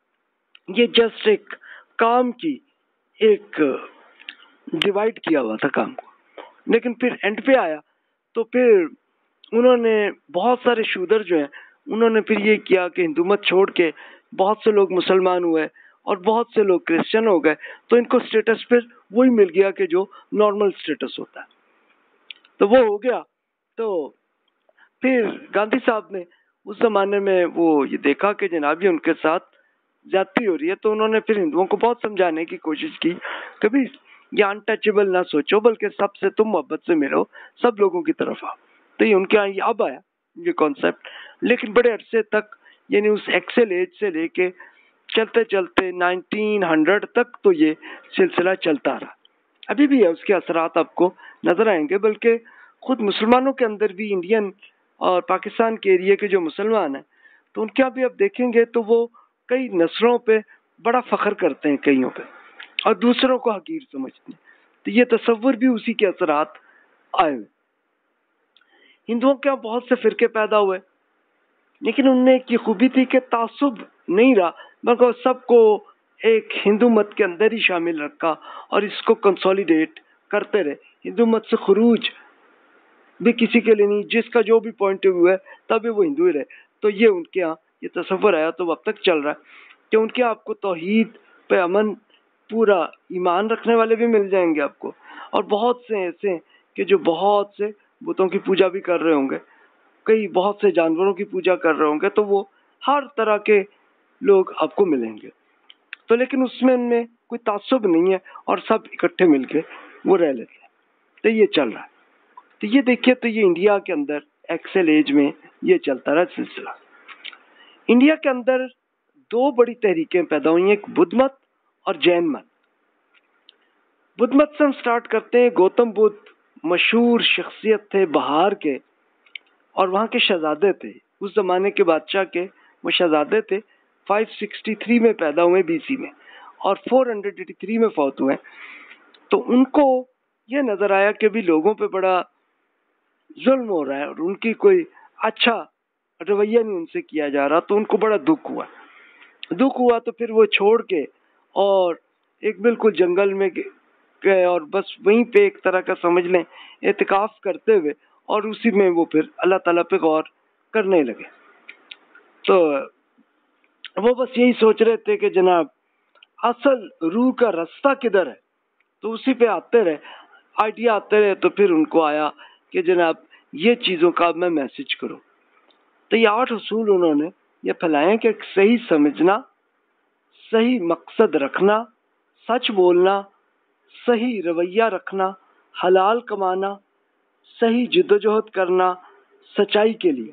ये जस्ट एक काम की एक डिवाइड किया हुआ था काम को, लेकिन फिर एंड पे आया तो फिर उन्होंने बहुत सारे शूदर जो हैं उन्होंने फिर ये किया कि हिंदू मत छोड़ के बहुत से लोग मुसलमान हुए और बहुत से लोग क्रिश्चियन हो गए। तो इनको स्टेटस फिर वही मिल गया कि जो नॉर्मल स्टेटस होता है, तो वो हो गया। तो फिर गांधी साहब ने उस जमाने में वो ये देखा कि जनाब ये उनके साथ ज्यादती हो रही है, तो उन्होंने फिर हिंदुओं को बहुत समझाने की कोशिश की, कभी ये अनटचेबल ना सोचो, बल्कि सबसे तुम मोहब्बत से मिलो, सब लोगों की तरफ आओ। तो ये उनके यहाँ ये अब आया ये कॉन्सेप्ट। लेकिन बड़े अरसे तक, यानी उस एक्सेल एज से लेके चलते चलते 1900 तक तो ये सिलसिला चलता रहा। अभी भी है, उसके असरात आपको नजर आएंगे। बल्कि खुद मुसलमानों के अंदर भी, इंडियन और पाकिस्तान के एरिया के जो मुसलमान हैं, तो उनके यहाँ भी आप देखेंगे तो वो कई नस्लों पे बड़ा फख्र करते हैं कईयों पे, और दूसरों को हकीर समझते हैं। तो ये तस्वुर भी उसी के असरात आए हुए। हिंदुओं के यहाँ बहुत से फिरके पैदा हुए, लेकिन उनमें एक ये खूबी थी कि तासुब नहीं रहा, मगर सबको एक हिंदू मत के अंदर ही शामिल रखा और इसको कंसोलिडेट करते रहे। हिंदू मत से खुरूज भी किसी के लिए नहीं, जिसका जो भी पॉइंट ऑफ व्यू है तभी वो हिंदू ही रहे। तो ये उनके यहाँ ये तस्वर आया, तो अब तक चल रहा है कि उनके यहाँ आपको तौहीद पे अमन, पूरा ईमान रखने वाले भी मिल जाएंगे आपको, और बहुत से ऐसे कि जो बहुत से बुतों की पूजा भी कर रहे होंगे, कई बहुत से जानवरों की पूजा कर रहे होंगे, तो वो हर तरह के लोग आपको मिलेंगे। तो लेकिन उसमें उनमें कोई तासुब नहीं है और सब इकट्ठे मिलके वो रह लेते हैं। तो ये चल रहा है। तो ये देखिए, तो ये इंडिया के अंदर एक्सेल एज में ये चलता रहा सिलसिला। इंडिया के अंदर 2 बड़ी तहरीकें पैदा हुई हैं, एक बुद्ध मत और जैन मत। बुद्ध मत से हम स्टार्ट करते हैं। गौतम बुद्ध मशहूर शख्सियत थे बिहार के, और वहाँ के शहजादे थे, उस जमाने के बादशाह के वो शहजादे थे। 563 में पैदा हुए बीसी में और 483 में फौत हुए। तो उनको ये नजर आया कि भी लोगों पे बड़ा जुल्म हो रहा है और उनकी कोई अच्छा रवैया नहीं उनसे किया जा रहा, तो उनको बड़ा दुख हुआ। तो फिर वो छोड़ के और एक बिल्कुल जंगल में गए और बस वहीं पे एक तरह का समझ लें एतिकाफ करते हुए, और उसी में वो फिर अल्लाह ताला पे गौर करने लगे। तो वो बस यही सोच रहे थे कि जनाब असल रूह का रास्ता किधर है, तो उसी पे आते रहे, आइडिया आते रहे। तो फिर उनको आया कि जनाब ये चीज़ों का मैं मैसेज करूं। तो ये 8 उसूल उन्होंने ये फैलाए कि सही समझना, सही मकसद रखना, सच बोलना, सही रवैया रखना, हलाल कमाना, सही जिद्दोजहद करना, सच्चाई के लिए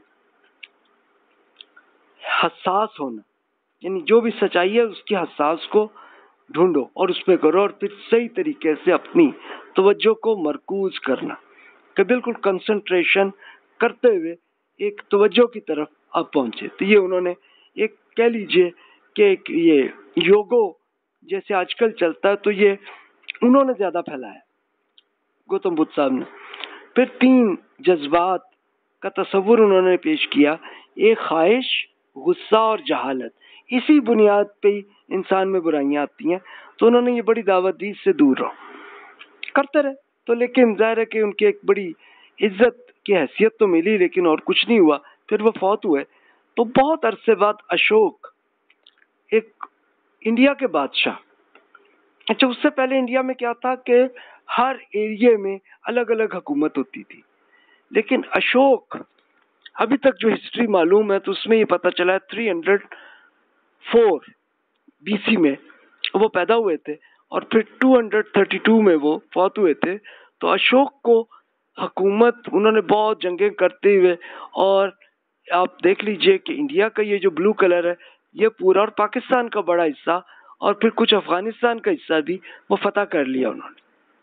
हसास होना, यानी जो भी सच्चाई है उसकी हसास को ढूंढो और उस पर करो, और फिर सही तरीके से अपनी तवज्जो को मरकूज करना, कि बिल्कुल कंसंट्रेशन करते हुए एक तवज्जो की तरफ आप पहुंचे। तो ये उन्होंने एक कह लीजिए कि एक ये योगो जैसे आजकल चलता है, तो ये उन्होंने ज्यादा फैलाया गौतम बुद्ध साहब ने। फिर 3 जज्बात का तस्वुर उन्होंने पेश किया, एक ख्वाहिश, गुस्सा और जहालत। इसी बुनियाद पे ही इंसान में बुराइयां आती हैं। तो उन्होंने ये बड़ी दावत दी, इससे दूर रहो। करते रहे तो, लेकिन जाहिर है कि उनकी एक बड़ी इज्जत की हैसियत तो मिली, लेकिन और कुछ नहीं हुआ। फिर वो फौत हुए। तो बहुत अरसे बाद अशोक, एक इंडिया के बादशाह, अच्छा उससे पहले इंडिया में क्या था कि हर एरिया में अलग अलग हुकूमत होती थी, लेकिन अशोक, अभी तक जो हिस्ट्री मालूम है तो उसमें ये पता चला है 304 बीसी में वो पैदा हुए थे और फिर 232 में वो फौत हुए थे। तो अशोक को हुकूमत उन्होंने बहुत जंगें करते हुए, और आप देख लीजिए कि इंडिया का ये जो ब्लू कलर है ये पूरा, और पाकिस्तान का बड़ा हिस्सा, और फिर कुछ अफगानिस्तान का हिस्सा भी वो फतह कर लिया। उन्होंने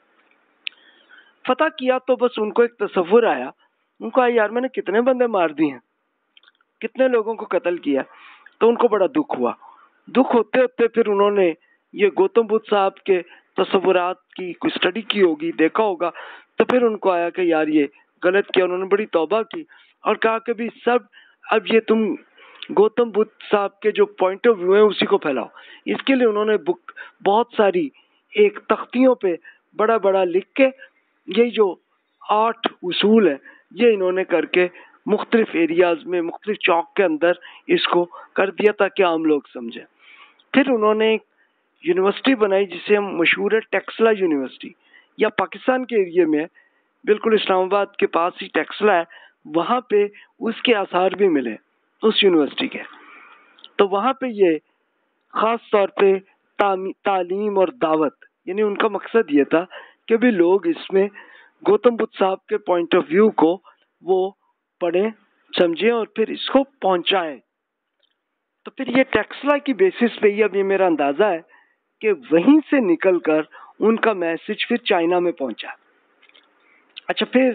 फतह किया तो बस उनको एक तसव्वुर आया, उनको आया यार मैंने कितने बंदे मार दिए हैं, कितने लोगों को कत्ल किया। तो उनको बड़ा दुख हुआ। दुख होते होते फिर उन्होंने ये गौतम बुद्ध साहब के तसव्वुरात की कोई स्टडी की होगी, देखा होगा। तो फिर उनको आया कि यार ये गलत किया। उन्होंने बड़ी तौबा की और कहा कि भी सब, अब ये तुम गौतम बुद्ध साहब के जो पॉइंट ऑफ व्यू है उसी को फैलाओ। इसके लिए उन्होंने बुक बहुत सारी एक तख्तियों पे बड़ा बड़ा लिख के यही जो 8 उसूल है ये इन्होंने करके मुख्तलिफ एरियाज में, मुख्तलिफ चौक के अंदर इसको कर दिया ताकि आम लोग समझें। फिर उन्होंने एक यूनिवर्सिटी बनाई जिसे हम मशहूर है टेक्सला यूनिवर्सिटी, या पाकिस्तान के एरिया में है, बिल्कुल इस्लामाबाद के पास ही टेक्सला है। वहाँ पे उसके आसार भी मिले उस यूनिवर्सिटी के। तो वहाँ पे ये खास तौर पे तालीम और दावत, यानी उनका मकसद ये था कि भी लोग इसमें गौतम बुद्ध साहब के पॉइंट ऑफ व्यू को वो पढ़ें, समझें और फिर इसको पहुंचाएं। तो फिर ये टेक्सला की बेसिस पे ही अब ये मेरा अंदाजा है कि वहीं से निकलकर उनका मैसेज फिर चाइना में पहुंचा। अच्छा, फिर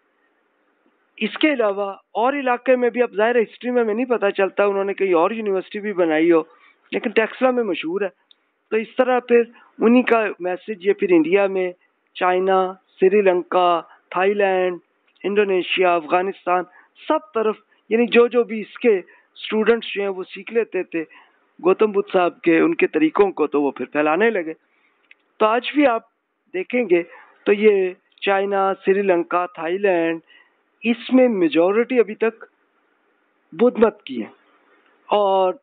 इसके अलावा और इलाके में भी, अब जाहिर हिस्ट्री में नहीं पता चलता उन्होंने कहीं और यूनिवर्सिटी भी बनाई हो, लेकिन टेक्सला में मशहूर है। तो इस तरह फिर उन्हीं का मैसेज ये फिर इंडिया में, China, Sri Lanka, Thailand, Indonesia, Afghanistan, सब तरफ, यानी जो जो भी इसके स्टूडेंट्स जो हैं वो सीख लेते थे गौतम बुद्ध साहब के उनके तरीकों को, तो वो फिर फैलाने लगे। तो आज भी आप देखेंगे तो ये चाइना, श्रीलंका, थाईलैंड, इसमें मेजॉरिटी अभी तक बुद्ध मत की है, और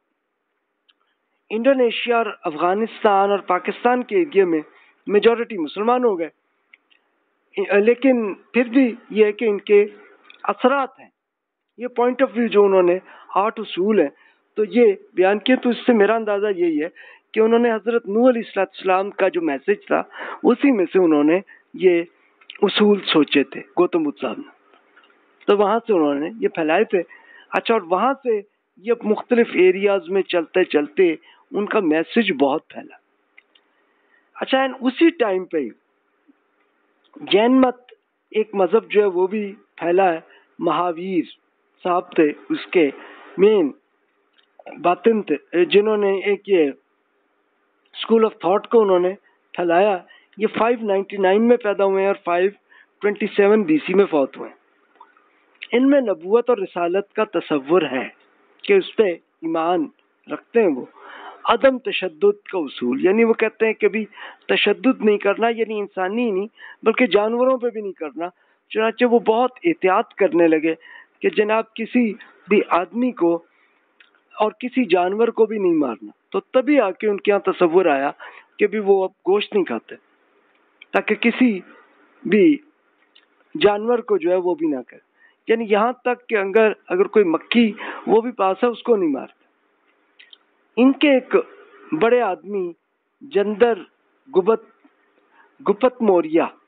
इंडोनेशिया और अफगानिस्तान और पाकिस्तान के एरिया में मेजॉरिटी मुसलमान हो गए। लेकिन फिर भी ये है कि इनके असरात हैं, ये पॉइंट ऑफ व्यू जो उन्होंने 8 उसूल है तो ये बयान किए। तो इससे मेरा अंदाजा यही है कि उन्होंने हजरत नूह अलैहिस्सलाम का जो मैसेज था उसी में से उन्होंने ये उसूल सोचे थे गौतम बुद्ध साहब ने, तो वहां से उन्होंने ये फैलाए थे। अच्छा, और वहां से ये मुख्तलिफ एरियाज में चलते चलते उनका मैसेज बहुत फैला। अच्छा, एंड उसी टाइम पे जैन मत एक मजहब जो है वो भी फैला है। महावीर साहब थे उसके मेन बातिन थे, जिन्होंने एक ये स्कूल ऑफ थॉट को उन्होंने फैलाया। ये 599 में पैदा हुए हैं और 527 बीसी में फौत हुए। इनमें नबूवत और रिसालत का तसव्वुर है कि उस पर ईमान रखते हैं। वो अदम तशद्दुद का उसूल, यानी वो कहते हैं कि भी तशद्दुद नहीं करना, यानी इंसानी ही नहीं बल्कि जानवरों पे भी नहीं करना। चुनांचे वो बहुत एहतियात करने लगे कि जनाब किसी भी आदमी को और किसी जानवर को भी नहीं मारना। तो तभी आके उनके यहाँ तसव्वुर आया कि भी वो अब गोश्त नहीं खाते, ताकि किसी भी जानवर को जो है वो भी ना करे। यानी यहाँ तक कि अगर कोई मक्खी वो भी पास है उसको नहीं मारते। इनके एक बड़े आदमी जंदर गुपत मौर्य,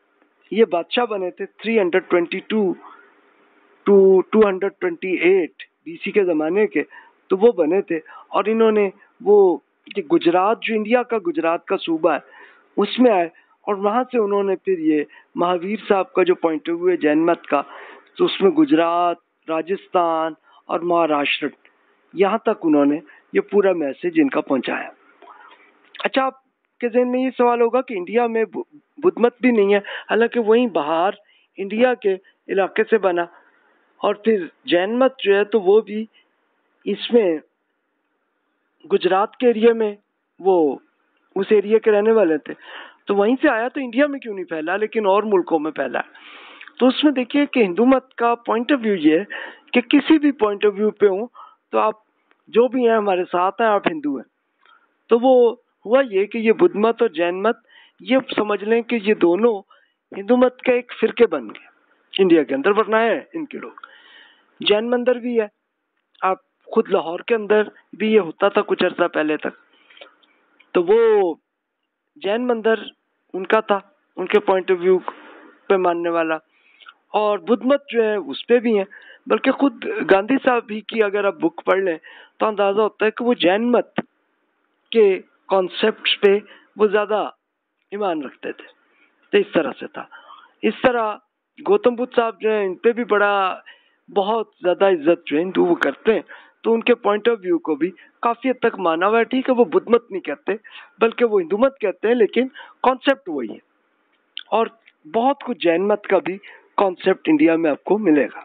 ये बादशाह बने थे 322 टू 228 BC के ज़माने के, तो वो बने थे। और इन्होंने वो ये गुजरात, जो इंडिया का गुजरात का सूबा है, उसमें आए और वहाँ से उन्होंने फिर ये महावीर साहब का जो पॉइंट ऑफ व्यू है जैन मत का, तो उसमें गुजरात, राजस्थान और महाराष्ट्र, यहाँ तक उन्होंने ये पूरा मैसेज इनका पहुँचाया। अच्छा, आपके ज़हन में ये सवाल होगा कि इंडिया में बुद्ध मत भी नहीं है, हालांकि वहीं बाहर इंडिया के इलाके से बना। और फिर जैन मत जो है तो वो भी इसमें गुजरात के एरिया में, वो उस एरिया के रहने वाले थे, तो वहीं से आया, तो इंडिया में क्यों नहीं फैला लेकिन और मुल्कों में फैला। तो उसमें देखिए कि हिंदू मत का पॉइंट ऑफ व्यू ये है कि किसी भी पॉइंट ऑफ व्यू पे हो तो आप जो भी हैं हमारे साथ हैं, आप हिंदू हैं। तो वो हुआ ये कि ये बुद्ध मत और जैन मत, ये समझ लें कि ये दोनों हिंदू मत का एक फिरके बन गए इंडिया के अंदर, वरना है इनके लोग। जैन मंदिर भी है, आप खुद लाहौर के अंदर भी ये होता था कुछ अर्सा पहले तक, तो वो जैन मंदिर उनका था, उनके पॉइंट ऑफ व्यू पे मानने वाला। और बुद्ध मत जो है उस पे भी है, बल्कि खुद गांधी साहब भी की अगर आप बुक पढ़ लें तो अंदाजा होता है कि वो जैन मत के कॉन्सेप्ट्स पे वो ज्यादा ईमान रखते थे। तो इस तरह से था। इस तरह गौतम बुद्ध साहब जो है, इन पे भी बड़ा बहुत ज्यादा इज्जत जो है हिंदू वो करते हैं, तो उनके पॉइंट ऑफ व्यू को भी काफी हद तक माना हुआ है। ठीक है, वो बुद्ध मत नहीं कहते बल्कि वो हिंदू मत कहते हैं, लेकिन कॉन्सेप्ट वही है। और बहुत कुछ जैन मत का भी कॉन्सेप्ट इंडिया में आपको मिलेगा।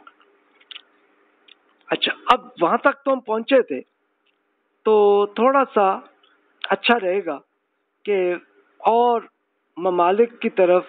अच्छा, अब वहां तक तो हम पहुंचे थे, तो थोड़ा सा अच्छा रहेगा कि और ममालिक की तरफ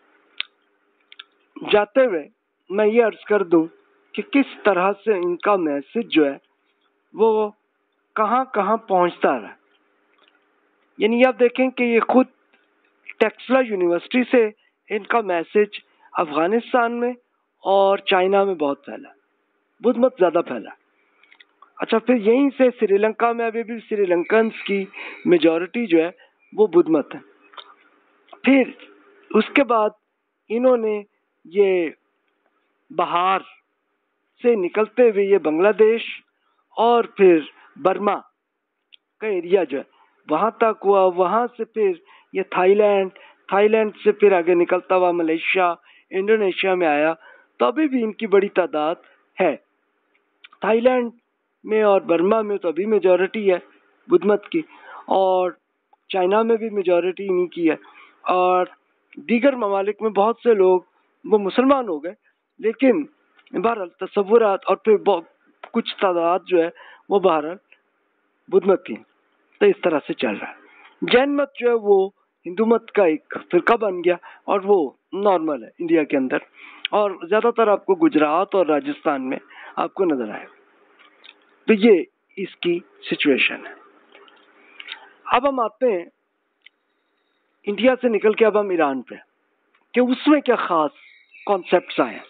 जाते हुए मैं ये अर्ज कर दूं कि किस तरह से इनका मैसेज जो है वो कहां कहां पहुंचता रहा। यानी आप देखें कि ये खुद टेक्सला यूनिवर्सिटी से इनका मैसेज अफगानिस्तान में और चाइना में बहुत फैला, बुद्ध मत ज्यादा फैला। अच्छा, फिर यहीं से श्रीलंका में अभी भी श्रीलंकन्स की मेजॉरिटी जो है वो बुद्ध मत है। फिर उसके बाद इन्होंने ये बाहर से निकलते हुए ये बांग्लादेश और फिर बर्मा का एरिया जो है वहां तक हुआ, वहां से फिर ये थाईलैंड, थाईलैंड से फिर आगे निकलता हुआ मलेशिया, इंडोनेशिया में आया। तो अभी भी इनकी बड़ी तादाद है। थाईलैंड में और बर्मा में तो अभी मेजॉरिटी है बुद्ध मत की, और चाइना में भी मेजॉरिटी इन्हीं की है, और दीगर ममालिक में बहुत से लोग वो मुसलमान हो गए, लेकिन बहरहाल तसव्वुरात और फिर कुछ तादाद जो है वो बहरहाल बुद्ध मत की। तो इस तरह से चल रहा है। जैन मत जो है वो हिंदू मत का एक फिरका बन गया और वो नॉर्मल है इंडिया के अंदर, और ज्यादातर आपको गुजरात और राजस्थान में आपको नजर आएगा। तो ये इसकी सिचुएशन है। अब हम आते हैं इंडिया से निकल के, अब हम ईरान पे, कि उसमें क्या खास कॉन्सेप्ट्स आए।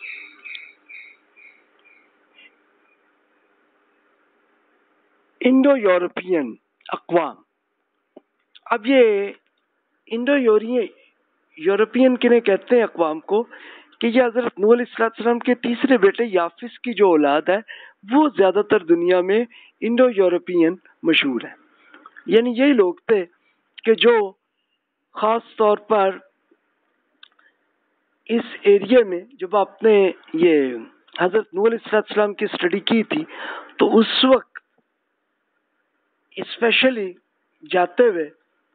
इंडो यूरोपियन अक़वाम। अब ये इंडो यूरोपियन किन्हें कहते हैं अक़वाम को, कि ये हज़रत नूह अलैहिस्सलाम के तीसरे बेटे याफिस की जो औलाद है वो ज्यादातर दुनिया में इंडो यूरोपियन मशहूर है। यानी यही लोग थे कि जो खास तौर पर इस एरिया में, जब आपने ये हजरत नूह अलैहिस्सलाम की स्टडी की थी तो उस वक्त स्पेशली जाते हुए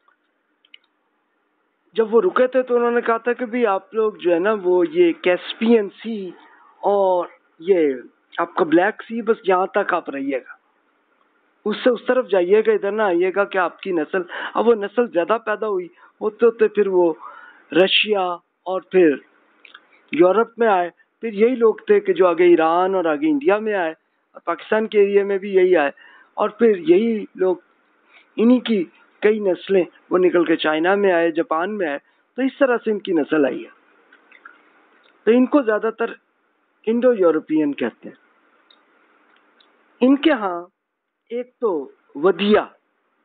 जब वो रुके थे तो उन्होंने कहा था कि भी आप लोग जो है ना वो ये कैस्पियन सी और ये आपका ब्लैक सी, बस यहाँ तक आप रहिएगा, उससे उस तरफ जाइएगा, इधर ना आइएगा कि आपकी नस्ल, अब वो नस्ल ज्यादा पैदा हुई होते होते फिर वो रशिया और फिर यूरोप में आए। फिर यही लोग थे कि जो आगे ईरान और आगे इंडिया में आए, और पाकिस्तान के एरिया में भी यही आए, और फिर यही लोग, इन्हीं की कई नस्लें वो निकल के चाइना में आए, जापान में आए। तो इस तरह से इनकी नस्ल आई है। तो इनको ज्यादातर इंडो यूरोपियन कहते हैं। इनके यहाँ एक तो वदिया,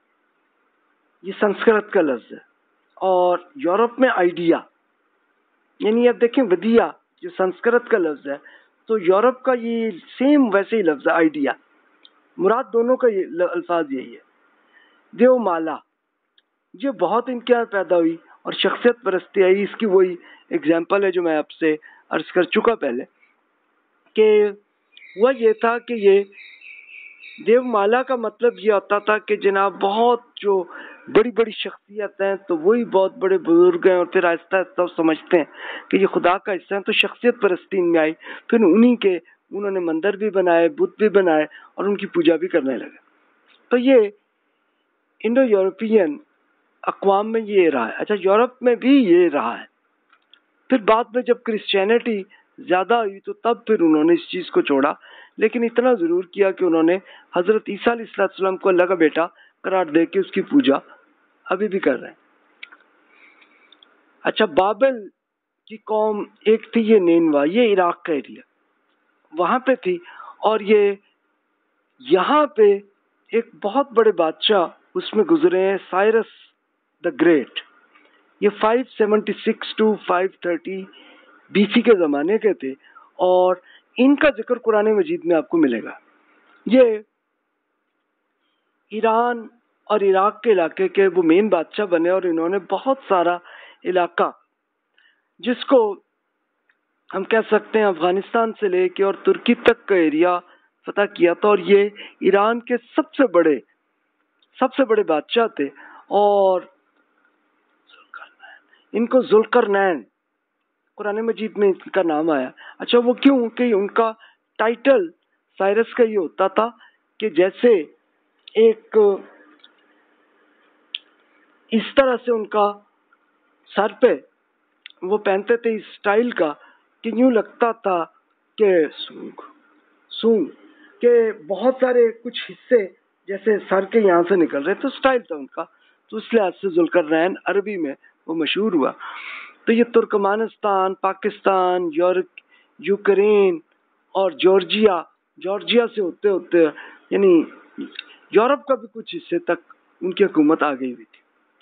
ये संस्कृत का लफ्ज है, और यूरोप में आइडिया, यानी अब देखें विद्या जो संस्कृत का लफ्ज है, तो यूरोप का ये सेम वैसे ही लफ्ज है आइडिया, मुराद दोनों का ये अल्फाज यही है। देवमाला ये बहुत इनके यहाँ पैदा हुई और शख्सियत परस्ती आई। इसकी वही एग्जाम्पल है जो मैं आपसे अर्ज कर चुका पहले, कि वह ये था कि ये देवमाला का मतलब ये होता था कि जनाब बहुत जो बड़ी बड़ी शख्सियत हैं तो वही बहुत बड़े बुजुर्ग हैं, और फिर आहिस्ता आहिस्ता समझते हैं कि ये खुदा का हिस्सा है, तो शख्सियत परस्ती में आई। फिर उन्हीं के उन्होंने मंदिर भी बनाए, बुत भी बनाए और उनकी पूजा भी करने लगे। तो ये इंडो यूरोपियन अक़वाम में ये रहा है। अच्छा, यूरोप में भी ये रहा है। फिर बाद में जब क्रिश्चियनिटी ज़्यादा हुई तो तब फिर उन्होंने इस चीज़ को छोड़ा, लेकिन इतना ज़रूर किया कि उन्होंने हज़रत ईसा अलैहिस्सलाम को अल्लाह का बेटा करार दे के उसकी पूजा अभी भी कर रहे हैं। अच्छा, बाबल की कौम एक थी, ये नेनवा, ये इराक का एरिया, वहाँ पे थी, और ये यहाँ पे एक बहुत बड़े बादशाह उसमें गुजरे हैं, साइरस द ग्रेट। ये 576 टू 530 बीसी के ज़माने के थे, और इनका जिक्र कुरान मजीद में आपको मिलेगा। ये ईरान और इराक के इलाके के वो मेन बादशाह बने, और इन्होंने बहुत सारा इलाका, जिसको हम कह सकते हैं अफगानिस्तान से लेके और तुर्की तक का एरिया फतह किया था। और ये ईरान के सबसे बड़े बादशाह थे, और इनको जुल्करनैन कुरान मजीद में इनका नाम आया। अच्छा, वो क्यों? कि उनका टाइटल साइरस का ये होता था कि जैसे एक इस तरह से उनका सर पे वो पहनते थे इस स्टाइल का कि यूं लगता था कि सूंघ के बहुत सारे कुछ हिस्से जैसे सर के यहाँ से निकल रहे, तो स्टाइल था उनका। तो इस लिहाज से जुल्करनैन अरबी में वो मशहूर हुआ। तो ये तुर्कमानिस्तान, पाकिस्तान, यूक्रेन और जॉर्जिया से होते होते यानी यूरोप का भी कुछ हिस्से तक उनकी हुकूमत आ गई हुई थी।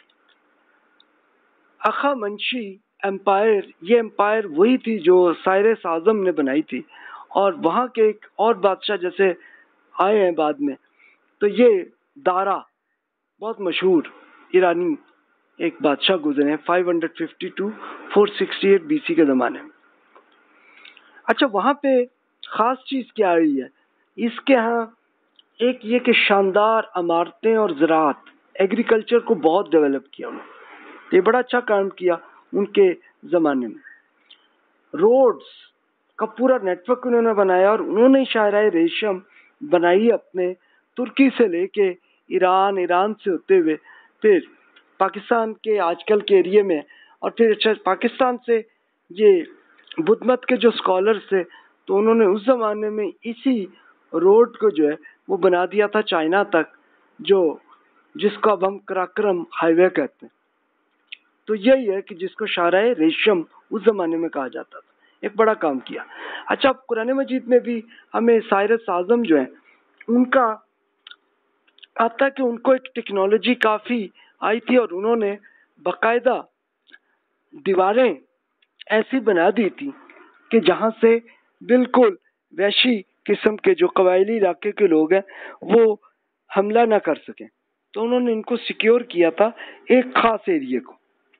अखामनशी एम्पायर, ये एम्पायर वही थी जो साइरस आजम ने बनाई थी, और वहाँ के एक और बादशाह जैसे आए हैं बाद में, तो ये दारा बहुत मशहूर ईरानी एक बादशाह गुजरे हैं 550 टू 468 बीसी के ज़माने में। अच्छा, वहाँ पे ख़ास चीज़ क्या आई है इसके यहाँ? एक ये कि शानदार इमारतें और ज़राअत, एग्रीकल्चर को बहुत डेवलप किया उन्होंने, ये बड़ा अच्छा काम किया उनके ज़माने में। रोड्स का पूरा नेटवर्क उन्होंने बनाया, और उन्होंने शाहराह रेशम बनाई अपने तुर्की से लेके ईरान से होते हुए फिर पाकिस्तान के आजकल के एरिया में, और फिर अच्छा पाकिस्तान से ये बुद्ध मत के जो स्कॉलर्स थे तो उन्होंने उस ज़माने में इसी रोड को जो है वो बना दिया था चाइना तक, जो जिसको अब हम कराक्रम हाईवे कहते हैं। तो यही है कि जिसको शाहराह रेशम उस ज़माने में कहा जाता था, एक बड़ा काम किया। अच्छा, कुरान मजीद में भी हमें साइरस आजम जो है उनका आता है कि उनको एक टेक्नोलॉजी काफ़ी आई थी, और उन्होंने बाकायदा दीवारें ऐसी बना दी थी कि जहाँ से बिल्कुल वैशी किस्म के जो कबायली इलाके के लोग हैं वो हमला ना कर सकें। तो उन्होंने इनको सिक्योर किया था एक ख़ास एरिया को।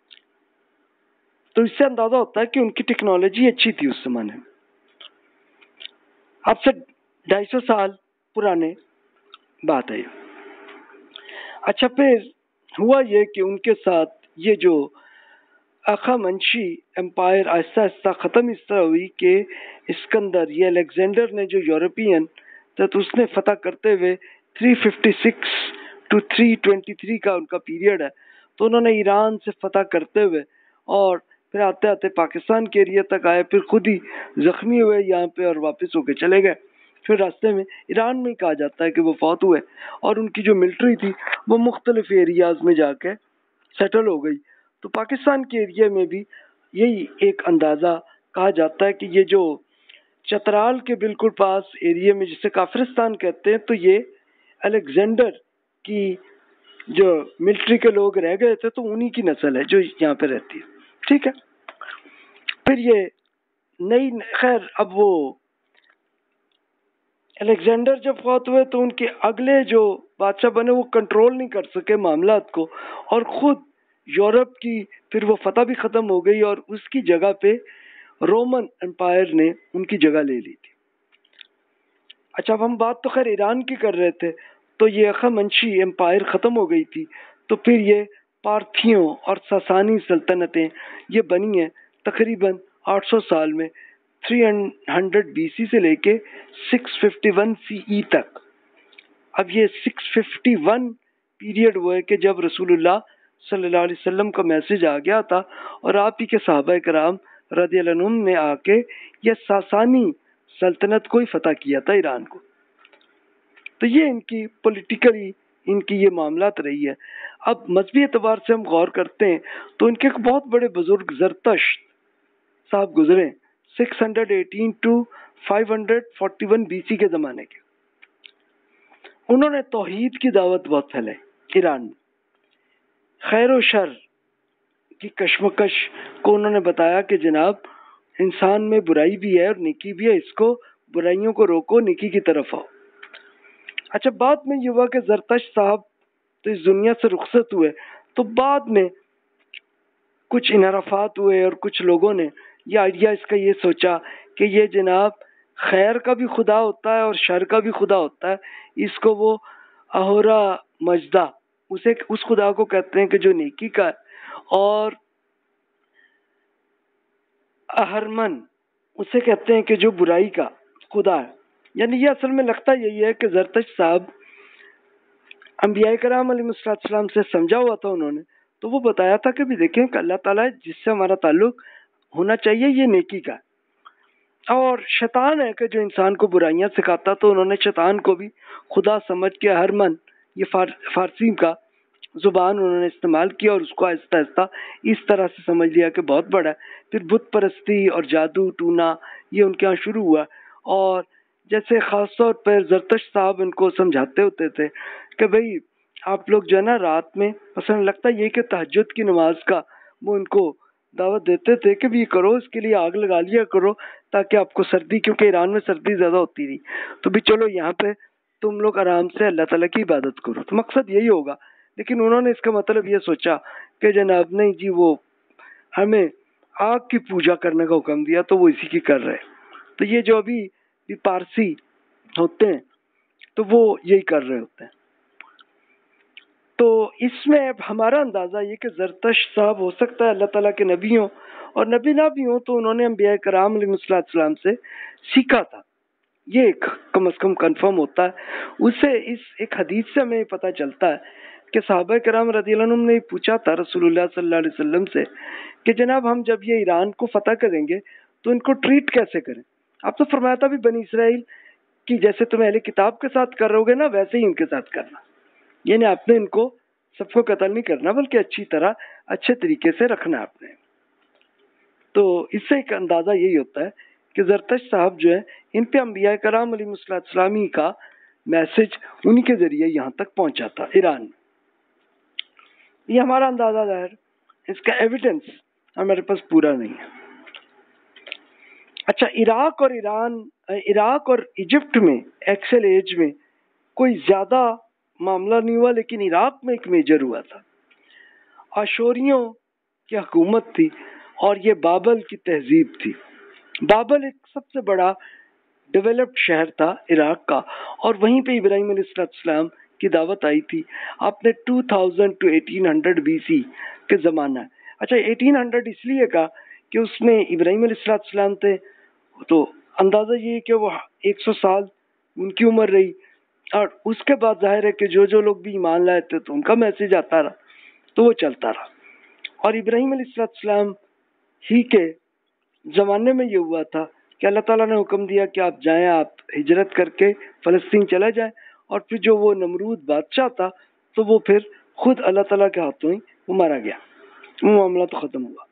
तो इससे अंदाज़ा होता है कि उनकी टेक्नोलॉजी अच्छी थी उस ज़माने में। अब से 250 साल पुराने बात है। अच्छा, फिर हुआ ये कि उनके साथ ये जो अखामनशी एम्पायर आहिस्ता आहिस्ता ख़त्म इस तरह हुई कि इस्कंदर, ये अलेक्जेंडर ने जो यूरोपियन था तो उसने फतह करते हुए 356 टू 323 का उनका पीरियड है। तो उन्होंने ईरान से फतह करते हुए और फिर आते आते पाकिस्तान के एरिया तक आए, फिर खुद ही ज़ख्मी हुए यहाँ पे और वापस होके चले गए। फिर रास्ते में ईरान में ही कहा जाता है कि वो फौत हुए, और उनकी जो मिलिट्री थी वो मुख्तलिफ एरियाज़ में जाके सेटल हो गई। तो पाकिस्तान के एरिया में भी यही एक अंदाज़ा कहा जाता है कि ये जो चतराल के बिल्कुल पास एरिया में जिसे काफिरिस्तान कहते हैं, तो ये अलेक्जेंडर की जो मिलिट्री के लोग रह गए थे तो उन्हीं की नस्ल है जो यहाँ पे रहती है। ठीक है। फिर ये नई, खैर अब वो अलेक्जेंडर जब फौत हुए तो उनके अगले जो बादशाह बने वो कंट्रोल नहीं कर सके मामलात को, और खुद यूरोप की फिर वो फतह भी खत्म हो गई और उसकी जगह पे रोमन एम्पायर ने उनकी जगह ले ली थी। अच्छा, अब हम बात तो खैर ईरान की कर रहे थे, तो ये अखामंशी एम्पायर ख़त्म हो गई थी, तो फिर ये पार्थियों और सासानी सल्तनतें ये बनी हैं तकरीबन 800 साल में, 300 बीसी से लेके 651 सीई तक। अब ये 651 पीरियड वो है कि जब रसूलुल्लाह सल्लल्लाहु अलैहि वसल्लम का मैसेज आ गया था और आप ही के सहाबा कराम रदियल्लाहु अन्हुम ने आके ये सासानी सल्तनत को ही फतह किया था ईरान को। तो ये इनकी पॉलिटिकली इनकी ये मामलात रही है। अब मजहबी एतबार से हम गौर करते हैं तो इनके एक बहुत बड़े बुजुर्ग जरतश्त साहब गुजरे 618 टू 541 बीसी के ज़माने के। उन्होंने तौहीद की दावत बहुत फैलाई ईरान में, खैर व शर की कशमकश को उन्होंने बताया कि जनाब इंसान में बुराई भी है और नेकी भी है, इसको बुराइयों को रोको, नेकी की तरफ आओ। अच्छा, बाद में ये हुआ कि जरतश्त साहब तो इस दुनिया से रुखसत हुए, तो बाद में कुछ इनहराफात हुए और कुछ लोगों ने ये आइडिया इसका ये सोचा कि ये जनाब खैर का भी खुदा होता है और शर का भी खुदा होता है, इसको वो अहोरा मजदा उसे उस खुदा को कहते हैं कि जो नेकी का है, और अहरमन उसे कहते हैं कि जो बुराई का खुदा है। यानी ये असल में लगता यही है कि जरतश्त साहब अंबिया कराम अलैहिस्सलाम से समझा हुआ था उन्होंने, तो वो बताया था कि भी देखें कि अल्लाह ताला जिससे हमारा ताल्लुक होना चाहिए ये नेकी का, और शैतान है कि जो इंसान को बुराइयां सिखाता, तो उन्होंने शैतान को भी खुदा समझ के हरमन ये फारसी का जुबान उन्होंने इस्तेमाल किया और उसको आहिस्ता आहिस्ता इस तरह से समझ लिया कि बहुत बड़ा है। फिर बुत परस्ती और जादू टूना ये उनके यहाँ शुरू हुआ, और जैसे ख़ास तौर पर जरतश्त साहब इनको समझाते होते थे कि भाई आप लोग जो है ना रात में, पसंद लगता ये कि तहज्जुद की नमाज का वो इनको दावत देते थे कि भी करो, इसके लिए आग लगा लिया करो ताकि आपको सर्दी, क्योंकि ईरान में सर्दी ज़्यादा होती थी, तो भी चलो यहाँ पे तुम लोग आराम से अल्लाह ताला की इबादत करो, तो मकसद यही होगा। लेकिन उन्होंने इसका मतलब ये सोचा कि जनाब नहीं जी, वो हमें आग की पूजा करने का हुक्म दिया तो वो इसी की कर रहे हैं। तो ये जो अभी भी पारसी होते हैं तो वो यही कर रहे होते हैं। तो इसमें अब हमारा अंदाज़ा ये कि जरतश्त साहब हो सकता है अल्लाह ताला के नबी हों, और नबी ना भी हों तो उन्होंने अंबिया कराम अलैहिस्सलाम से सीखा था, ये कम से कम कंफर्म होता है। उससे इस एक हदीस से हमें पता चलता है कि सहाबा कराम रज़ियल्लाहु अन्हुम ने पूछा था रसूलुल्लाह सल्लल्लाहु अलैहि वसल्लम से कि जनाब हम जब ये ईरान को फतह करेंगे तो इनको ट्रीट कैसे करें। आप तो फरमाया था भी बनी इसराइल कि जैसे तुम अहले किताब के साथ करोगे ना वैसे ही इनके साथ करना, यानी आपने इनको सबको कत्ल नहीं करना बल्कि अच्छी तरह अच्छे तरीके से रखना आपने। तो इससे एक अंदाज़ा यही होता है कि जरतश्त साहब जो है इन पे अंबिया कराम अलैहिस्सलाम का मैसेज उन्हीं के जरिए यहाँ तक पहुँचा था ईरान में। ये हमारा अंदाज़ा है, इसका एविडेंस हमारे पास पूरा नहीं है। अच्छा, इराक और इजिप्ट में एक्सेल एज में कोई ज़्यादा मामला नहीं हुआ, लेकिन इराक में एक मेजर हुआ था। अशोरियों की हुकूमत थी और ये बाबल की तहजीब थी। बाबल एक सबसे बड़ा डेवलप्ड शहर था इराक का, और वहीं पे इब्राहिम अलैहिस्सलाम की दावत आई थी। आपने 2000 टू 1800 बीसी के ज़माना है। अच्छा, 1800 इसलिए कहा कि उसमें इब्राहिम अलैहिस्सलाम थे, तो अंदाज़ा ये है कि वो 100 साल उनकी उम्र रही, और उसके बाद जाहिर है कि जो जो लोग भी ईमान लाए थे तो उनका मैसेज आता रहा, तो वो चलता रहा। और इब्राहिम अलैहिस्सलाम ही के ज़माने में ये हुआ था कि अल्लाह ताला ने हुक्म दिया कि आप जाएं, आप हिजरत करके फ़लस्तीन चले जाएं, और फिर जो वो नमरूद बादशाह था तो वो फिर खुद अल्लाह ताला के हाथों ही वो मारा गया, वो मामला तो ख़त्म हुआ।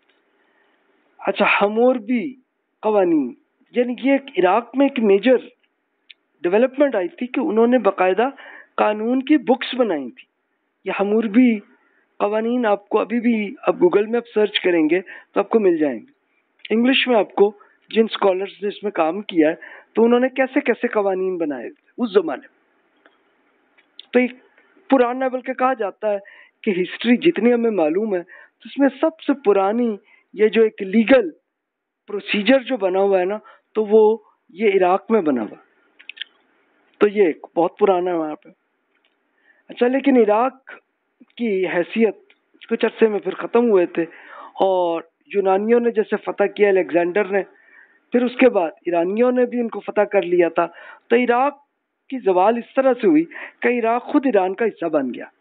अच्छा, हम्मुरबी कवानीन, यानी ये एक इराक में एक मेजर डेवलपमेंट आई थी कि उन्होंने बाकायदा कानून की बुक्स बनाई थी। ये हम्मुरबी कवानीन आपको अभी भी, अब गूगल में आप सर्च करेंगे तो आपको मिल जाएंगे। इंग्लिश में आपको जिन स्कॉलर्स ने इसमें काम किया है तो उन्होंने कैसे कैसे कवानीन बनाए उस जमाने में। तो एक पुराना बल्कि कहा जाता है कि हिस्ट्री जितनी हमें मालूम है तो इसमें सबसे पुरानी ये जो एक लीगल प्रोसीजर जो बना हुआ है ना, तो वो ये इराक में बना हुआ। तो ये बहुत पुराना है वहाँ पे। अच्छा, लेकिन इराक की हैसियत कुछ अरसे में फिर ख़त्म हुए थे और यूनानियों ने जैसे फतह किया अलेक्जेंडर ने, फिर उसके बाद ईरानियों ने भी उनको फतह कर लिया था। तो इराक की ज़वाल इस तरह से हुई कि इराक खुद ईरान का हिस्सा बन गया।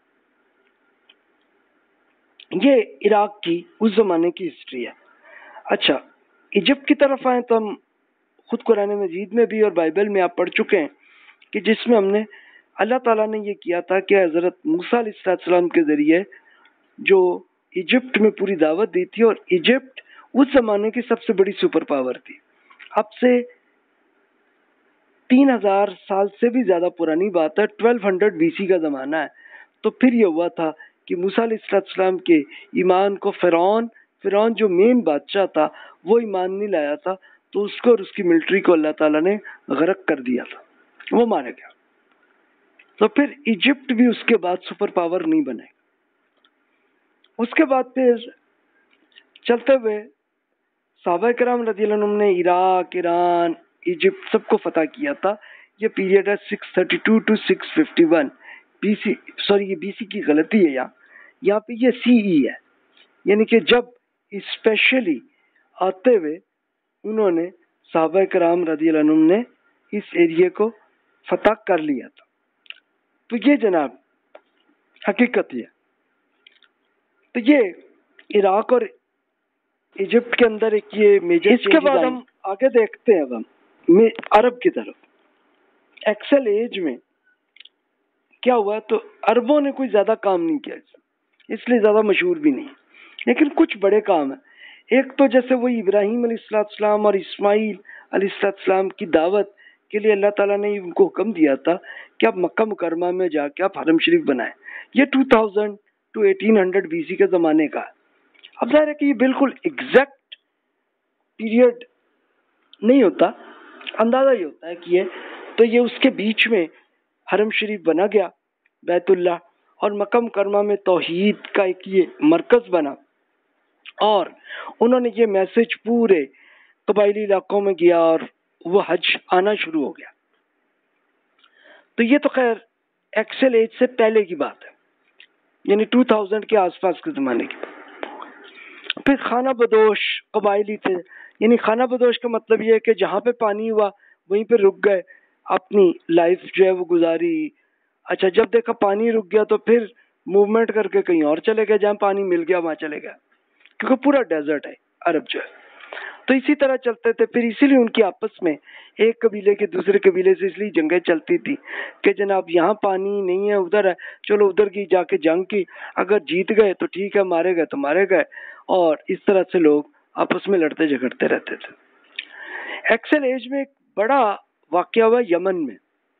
ये इराक की उस ज़माने की हिस्ट्री है। अच्छा, इजिप्ट की तरफ आए तो हम खुद कुरान मजीद में भी और बाइबल में आप पढ़ चुके हैं कि जिसमें हमने अल्लाह ताला ने ये किया था कि हज़रत मूसा अलैहिस्सलाम के ज़रिए जो इजिप्ट में पूरी दावत दी थी, और इजिप्ट उस ज़माने की सबसे बड़ी सुपर पावर थी। अब से 3000 साल से भी ज़्यादा पुरानी बात है, 1200 बीसी का ज़माना है। तो फिर ये हुआ था कि मूसा अलैहिस्सलाम के ईमान को फ़िरौन जो मेन बादशाह था वो ईमान नहीं लाया था, तो उसको और उसकी मिलिट्री को अल्लाह ताला ने गरक कर दिया था, वो मारा गया। तो फिर इजिप्ट भी उसके बाद सुपर पावर नहीं बने। उसके बाद फिर चलते हुए सहाबा किराम रज़ियल्लाहु अन्हुम ने इराक, ईरान, इजिप्ट सबको फतह किया था। ये पीरियड है 632 टू 651 बीसी। सॉरी, ये बीसी की गलती है, यहाँ पे ये सीई है, यानी कि जब स्पेशली आते हुए उन्होंने सहाबा किराम रज़ियल्लाहु अन्हुम ने इस एरिया को फतह कर लिया था। तो ये जनाब हकीकत है। तो ये इराक और इजिप्ट के अंदर एक ये मेजर। इसके बाद हम आगे देखते हैं अब हम अरब की तरफ। एक्सेल एज में क्या हुआ, तो अरबों ने कोई ज़्यादा काम नहीं किया, इसलिए ज़्यादा मशहूर भी नहीं, लेकिन कुछ बड़े काम हैं। एक तो जैसे वो इब्राहीम अलैहिस्सलाम और इस्माईल अलैहिस्सलाम की दावत के लिए अल्लाह ताला ने उनको हुक्म दिया था कि आप मक्का मुकरमा में जाके आप हरम शरीफ बनाएं। ये 2000 टू 1800 बीसी के ज़माने का है। अब ज़ाहिर है कि ये बिल्कुल एग्जैक्ट पीरियड नहीं होता, अंदाज़ा ही होता है कि ये तो ये उसके बीच में हरम शरीफ बना गया बैतुल्लाह, और मक्का मुकरमा में तौहीद का एक ये मरकज़ बना, और उन्होंने ये मैसेज पूरे कबायली इलाकों में गया और वो हज आना शुरू हो गया। तो ये तो खैर एक्सेल एज से पहले की बात है, यानी 2000 के आसपास के ज़माने की। फिर खाना बदोश कबायली थे, यानी खाना बदोश का मतलब ये है कि जहाँ पे पानी हुआ वहीं पे रुक गए, अपनी लाइफ जो है वो गुजारी। अच्छा, जब देखा पानी रुक गया तो फिर मूवमेंट करके कहीं और चले गए, जहाँ पानी मिल गया वहाँ चले गए, क्योंकि पूरा डेजर्ट है अरब जो है। तो इसी तरह चलते थे। फिर इसीलिए उनकी आपस में एक कबीले के दूसरे कबीले से इसलिए जंगें चलती थी कि जनाब यहाँ पानी नहीं है, उधर है, चलो उधर की जाके जंग की, अगर जीत गए तो ठीक है, मारे गए तो मारे गए, और इस तरह से लोग आपस में लड़ते झगड़ते रहते थे। एक्सेल एज में एक बड़ा वाकया हुआ यमन में।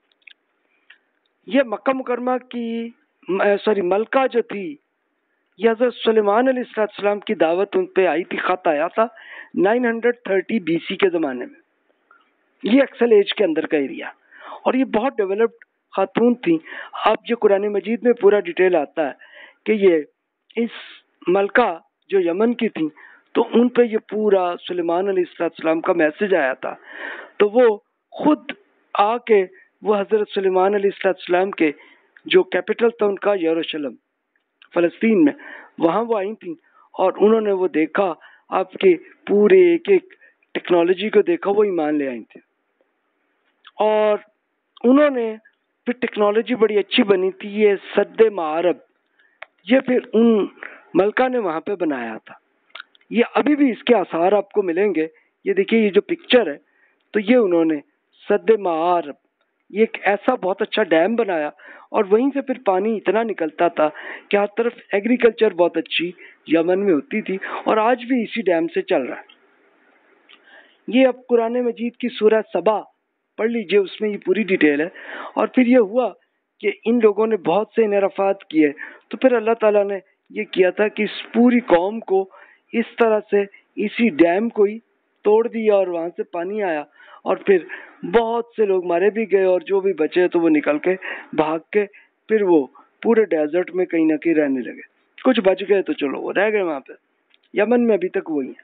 यह मक्का मुकरमा की मलका जो थी, यह हज़रत सुलेमान अलैहिस्सलाम की दावत उन पे आई थी, खत आया था 930 बीसी के ज़माने में। ये एक्सेल एज के अंदर का एरिया, और ये बहुत डेवलप्ड खातून थी। आप जो कुरान मजीद में पूरा डिटेल आता है कि ये इस मलका जो यमन की थी, तो उन पे ये पूरा सुलेमान अलैहिस्सलाम का मैसेज आया था। तो वो खुद आके वो हज़रत सुलेमान अलैहिस्सलाम के जो कैपिटल था उनका यरूशलेम फ़लस्तीन में, वहाँ वो आई थी, और उन्होंने वो देखा, आपके पूरे एक एक टेक्नोलॉजी को देखा, वो ईमान ले आई थी। और उन्होंने फिर टेक्नोलॉजी बड़ी अच्छी बनी थी, ये सद्दे मारब, ये फिर उन मलका ने वहाँ पे बनाया था। ये अभी भी इसके आसार आपको मिलेंगे। ये देखिए, ये जो पिक्चर है, तो ये उन्होंने सद्दे मारब, ये एक ऐसा बहुत अच्छा डैम बनाया, और वहीं से फिर पानी इतना निकलता था कि हर तरफ एग्रीकल्चर बहुत अच्छी यमन में होती थी, और आज भी इसी डैम से चल रहा है। ये अब कुरान मजीद की सूरह सबा पढ़ लीजिए, उसमें ये पूरी डिटेल है। और फिर ये हुआ कि इन लोगों ने बहुत से इनराफात किए, तो फिर अल्लाह ताला ने ये किया था कि इस पूरी कौम को इस तरह से इसी डैम को ही तोड़ दिया और वहां से पानी आया और फिर बहुत से लोग मारे भी गए और जो भी बचे तो वो निकल के भाग के फिर वो पूरे डेजर्ट में कहीं ना कहीं रहने लगे। कुछ बच गए तो चलो वो रह गए वहां पे। यमन में अभी तक वही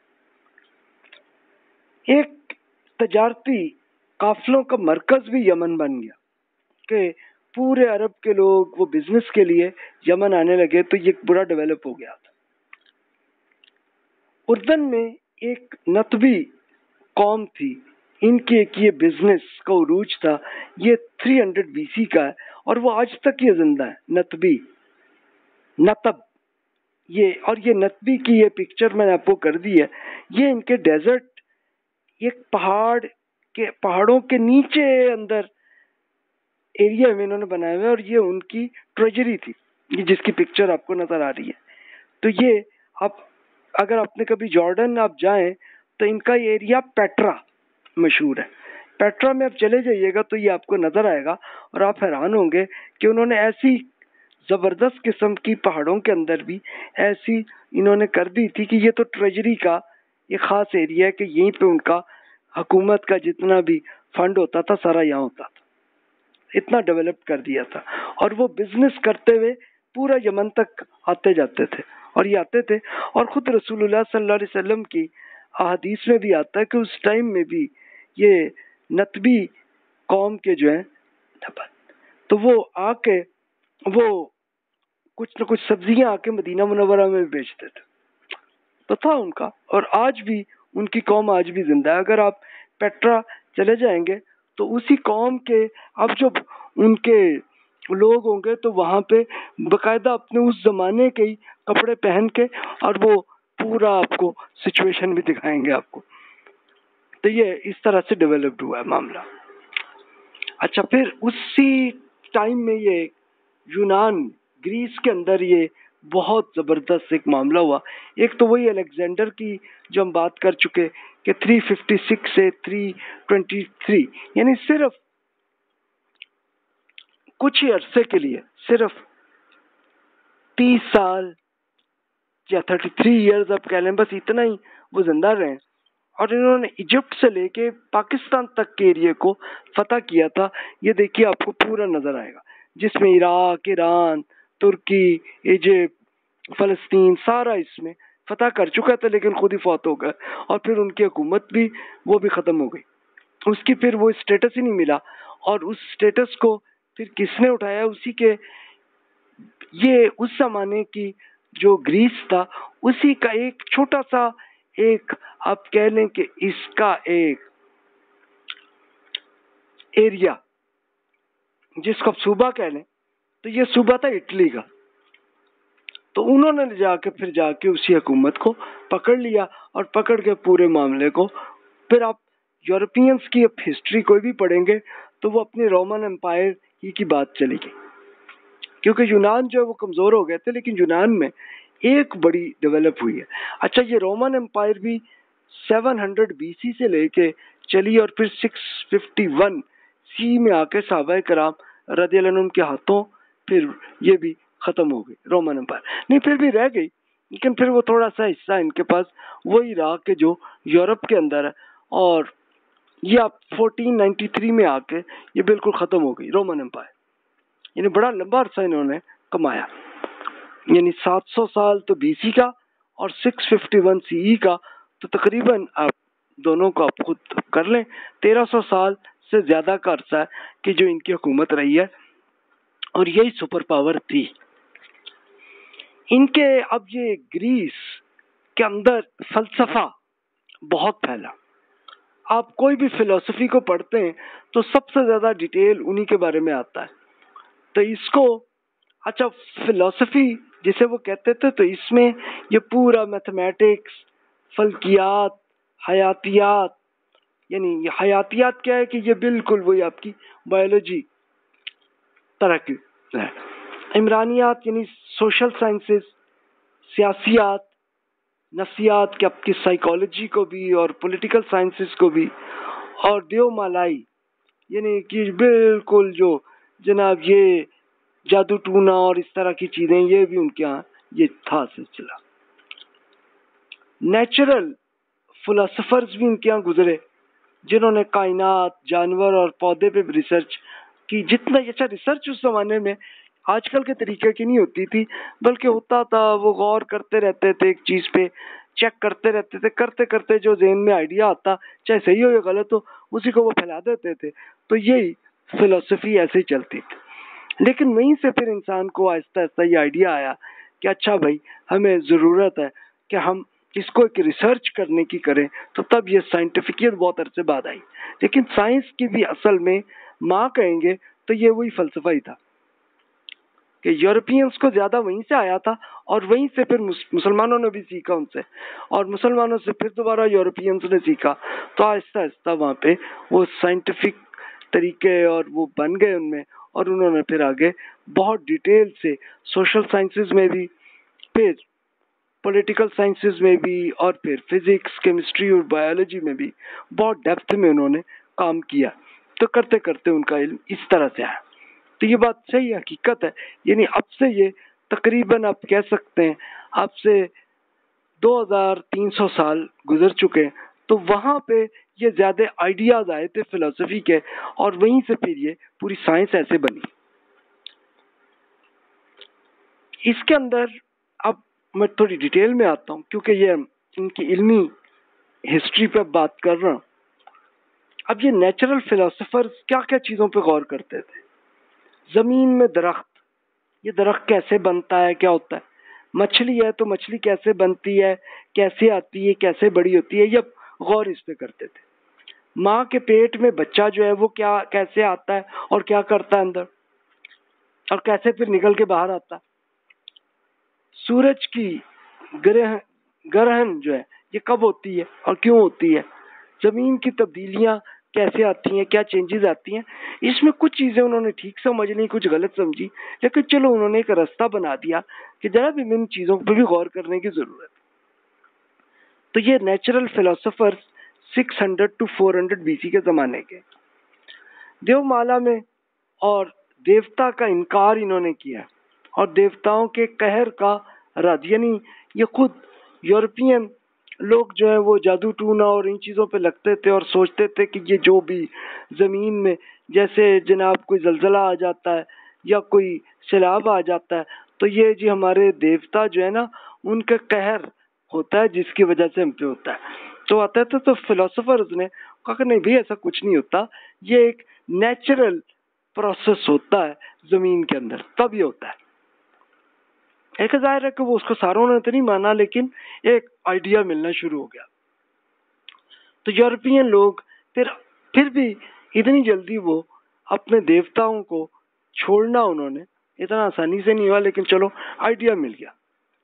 है। एक तजारती काफिलों का मरकज भी यमन बन गया कि पूरे अरब के लोग वो बिजनेस के लिए यमन आने लगे, तो ये पूरा डेवलप हो गया था। उर्दन में एक नतबी कौम थी, इनके एक ये बिजनेस का उरूज था। ये 300 बीसी का है और वो आज तक ये जिंदा है। नतबी, नतब, ये और ये नतबी की ये पिक्चर मैंने आपको कर दी है। ये इनके डेजर्ट, एक पहाड़ों के नीचे अंदर एरिया में इन्होंने बनाया हुआ है और ये उनकी ट्रेजरी थी, ये जिसकी पिक्चर आपको नजर आ रही है। तो ये आप अगर आपने कभी जॉर्डन आप जाएं तो इनका ये एरिया पेट्रा मशहूर है। पेट्रा में आप चले जाइएगा तो ये आपको नजर आएगा और आप हैरान होंगे कि उन्होंने ऐसी जबरदस्त किस्म की पहाड़ों के अंदर भी ऐसी इन्होंने कर दी थी कि ये तो ट्रेजरी का एक खास एरिया है कि यहीं पे उनका हुकूमत का जितना भी फंड होता था सारा यहाँ होता था। इतना डेवलप कर दिया था और वो बिजनेस करते हुए पूरा यमन तक आते जाते थे और ये आते थे। और खुद रसूलुल्लाह सल्लल्लाहु अलैहि वसल्लम की अहादीस में भी आता है कि उस टाइम में भी ये नतबी कौम के जो है तो वो आके वो कुछ न कुछ सब्जियां आके मदीना मुनव्वरा में बेचते थे, तो था उनका। और आज भी उनकी कौम आज भी जिंदा है। अगर आप पेट्रा चले जाएंगे तो उसी कौम के अब जो उनके लोग होंगे तो वहां पे बकायदा अपने उस जमाने के ही कपड़े पहन के और वो पूरा आपको सिचुएशन भी दिखाएंगे आपको। तो ये इस तरह से डेवलप्ड हुआ है मामला। अच्छा, फिर उसी टाइम में ये यूनान, ग्रीस के अंदर ये बहुत जबरदस्त एक मामला हुआ। एक तो वही अलेक्जेंडर की जो हम बात कर चुके कि 356 से 323, यानी सिर्फ कुछ ही अरसे के लिए, सिर्फ 30 साल या 33 ईयर्स आप कह लें, बस इतना ही वो जिंदा रहे और इन्होंने इजिप्ट से लेके पाकिस्तान तक के एरिया को फतह किया था। ये देखिए आपको पूरा नजर आएगा, जिसमें इराक, ईरान, तुर्की, इजिप्ट, फलस्तीन सारा इसमें फतह कर चुका था, लेकिन खुद ही फौत हो गए और फिर उनकी हुकूमत भी वो भी खत्म हो गई। उसकी फिर वो स्टेटस ही नहीं मिला और उस स्टेटस को फिर किसने उठाया, उसी के ये उस जमाने की जो ग्रीस था उसी का एक छोटा सा एक आप कह लें कि इसका एक एरिया जिसको आप सूबा कह लें, तो ये सूबा था इटली का। तो उन्होंने जाके उसी हुकूमत को पकड़ लिया और पकड़ के पूरे मामले को फिर आप यूरोपियंस की अब हिस्ट्री कोई भी पढ़ेंगे तो वो अपने रोमन एम्पायर ही की बात चलेगी, क्योंकि यूनान जो है वो कमजोर हो गए थे, लेकिन यूनान में एक बड़ी डेवलप हुई है। अच्छा, ये रोमन एम्पायर भी 700 बीसी से लेके चली और फिर 651 सी में आके सहाबा कराम रज़ियल्लाहु अन्हुम के हाथों फिर ये भी खत्म हो गई रोमन एम्पायर। नहीं, फिर भी रह गई, लेकिन फिर वो थोड़ा सा हिस्सा इनके पास वही रहा कि जो यूरोप के अंदर है और ये आप 1493 में आके ये बिल्कुल खत्म हो गई रोमन एम्पायर। यानी बड़ा लंबा अरसा इन्होंने कमाया, यानी 700 साल तो बीसी का और 651 सीई का, तो तकरीबन आप दोनों को आप खुद कर लें 1300 साल से ज्यादा का अरसा है कि जो इनकी हुकूमत रही है और यही सुपर पावर थी इनके। अब ये ग्रीस के अंदर फलसफा बहुत फैला। आप कोई भी फिलॉसफी को पढ़ते हैं तो सबसे ज्यादा डिटेल उन्हीं के बारे में आता है। तो इसको अच्छा फिलॉसफी जिसे वो कहते थे, तो इसमें ये पूरा मैथमेटिक्स, फल्कियात, हयातियात, यानी ये हयातियात क्या है कि ये बिल्कुल वही आपकी बायोलॉजी तरह की है। इमरानियात यानी सोशल साइंसेस, सियासियात, नफ्सियात की आपकी साइकोलॉजी को भी और पॉलिटिकल साइंसेस को भी, और देवमालाई यानी कि बिल्कुल जो जनाब ये जादू टूना और इस तरह की चीजें, ये भी उनके यहाँ ये था सिलसिला। नेचुरल फिलोसोफर्स भी इनके यहाँ गुजरे जिन्होंने कायनात, जानवर और पौधे पे रिसर्च की। जितना अच्छा रिसर्च उस जमाने में आजकल के तरीके की नहीं होती थी, बल्कि होता था वो गौर करते रहते थे एक चीज पे, चेक करते रहते थे, करते करते जो ज़हन में आइडिया आता, चाहे सही हो या गलत हो, उसी को वो फैला देते थे। तो यही फिलोसफी ऐसे ही चलती थी। लेकिन वहीं से फिर इंसान को आहिस्ता आहिस्ता ये आइडिया आया कि अच्छा भाई, हमें ज़रूरत है कि हम इसको एक रिसर्च करने की करें। तो तब ये साइंटिफिकियत बहुत अरसे बाद आई। लेकिन साइंस की भी असल में माँ कहेंगे तो ये वही फलसफा ही था कि यूरोपियंस को ज्यादा वहीं से आया था, और वहीं से फिर मुसलमानों ने भी सीखा उनसे, और मुसलमानों से फिर दोबारा यूरोपियंस ने सीखा। तो आहिस्ता आहिस्ता वहाँ पे वो साइंटिफिक तरीके और वो बन गए उनमें, और उन्होंने फिर आगे बहुत डिटेल से सोशल साइंसेज में भी, फिर पॉलिटिकल साइंसेज में भी, और फिर फिजिक्स, केमिस्ट्री और बायोलॉजी में भी बहुत डेप्थ में उन्होंने काम किया। तो करते करते उनका इल्म इस तरह से आया। तो ये बात सही हकीकत है। यानी अब से ये तकरीबन आप कह सकते हैं अब से 2300 साल गुजर चुके हैं। तो वहाँ पे ये ज्यादा आइडियाज आए थे फिलोसफी के, और वहीं से फिर ये पूरी साइंस ऐसे बनी। इसके अंदर अब मैं थोड़ी डिटेल में आता हूँ, क्योंकि ये इनकी इल्मी हिस्ट्री पे बात कर रहा हूँ। अब ये नेचुरल फिलोसोफर्स क्या क्या चीज़ों पे गौर करते थे। जमीन में दरख्त, ये दरख्त कैसे बनता है, क्या होता है। मछली है तो मछली कैसे बनती है, कैसे आती है, कैसे बड़ी होती है, ये गौर इस पे करते थे। माँ के पेट में बच्चा जो है वो क्या कैसे आता है और क्या करता है अंदर, और कैसे फिर निकल के बाहर आता है। सूरज की ग्रहण जो है ये कब होती है और क्यों होती है। जमीन की तब्दीलियां कैसे आती हैं, क्या चेंजेस आती हैं। इसमें कुछ चीजें उन्होंने ठीक समझ ली, कुछ गलत समझी, लेकिन चलो उन्होंने एक रास्ता बना दिया कि जरा भी इन चीजों पर भी गौर करने की जरूरत। तो ये नेचुरल फिलोसोफर्स 600 to 400 बीसी के जमाने के, देवमाला में और देवता का इनकार इन्होंने किया, और देवताओं के कहर का रद। यानी ये खुद यूरोपियन लोग जो है वो जादू टूना और इन चीज़ों पे लगते थे, और सोचते थे कि ये जो भी ज़मीन में जैसे जनाब कोई जलजला आ जाता है या कोई सैलाब आ जाता है, तो ये जी हमारे देवता जो है ना, उनका कहर होता है जिसकी वजह से हम पे होता है। तो आता था, तो फिलोसोफर्स ने कहा नहीं भाई, ऐसा कुछ नहीं होता, ये एक नेचुरल प्रोसेस होता है जमीन के अंदर, तब ये होता है। एक जाहिर है कि वो उसको सारों ने तो नहीं माना, लेकिन एक आइडिया मिलना शुरू हो गया। तो यूरोपियन लोग फिर भी इतनी जल्दी वो अपने देवताओं को छोड़ना उन्होंने इतना आसानी से नहीं हुआ, लेकिन चलो आइडिया मिल गया।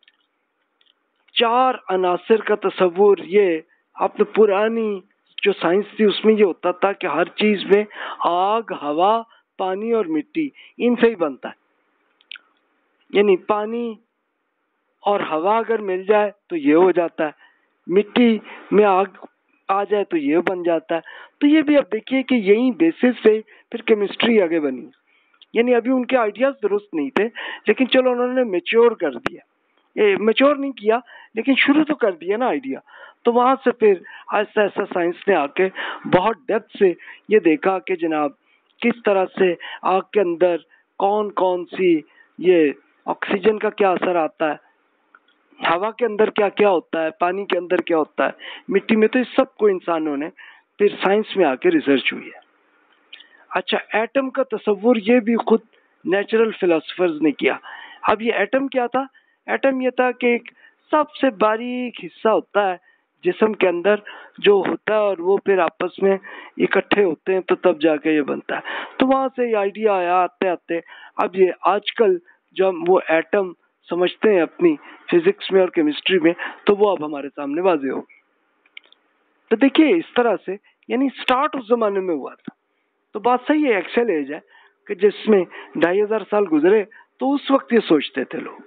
4 अनासिर का तस्वुर, ये अपने पुरानी जो साइंस थी उसमें ये होता था कि हर चीज में आग, हवा, पानी और मिट्टी, इनसे ही बनता है। यानी पानी और हवा अगर मिल जाए तो ये हो जाता है, मिट्टी में आग आ जाए तो ये बन जाता है। तो ये भी अब देखिए कि यही बेसिस पे फिर केमिस्ट्री आगे बनी। यानी अभी उनके आइडियाज दुरुस्त नहीं थे, लेकिन चलो उन्होंने मेच्योर कर दिया, ये मेच्योर नहीं किया लेकिन शुरू तो कर दिया ना आइडिया। तो वहां से फिर ऐसा ऐसा साइंस ने आके बहुत डेप्थ से ये देखा कि जनाब किस तरह से आग के अंदर कौन कौन सी, ये ऑक्सीजन का क्या असर आता है, हवा के अंदर क्या क्या होता है, पानी के अंदर क्या होता है, मिट्टी में। तो इस सब को इंसानों ने फिर साइंस में आके रिसर्च हुई है। अच्छा, एटम का तस्वुर ये भी खुद नेचुरल फिलोसफर्स ने किया। अब ये एटम क्या था, एटम ये था कि एक सबसे बारीक हिस्सा होता है जिस्म के अंदर जो होता है, और वो फिर आपस में इकट्ठे होते हैं तो तब जाके ये बनता है। तो वहां से ये आइडिया आया आते आते, अब ये आजकल जब वो एटम समझते हैं अपनी फिजिक्स में और केमिस्ट्री में, तो वो अब हमारे सामने वाज़ेह हो। तो देखिए इस तरह से, यानी स्टार्ट उस जमाने में हुआ था। तो बात सही है, एक्सेल एज है कि जिसमें 2500 साल गुजरे, तो उस वक्त ये सोचते थे लोग।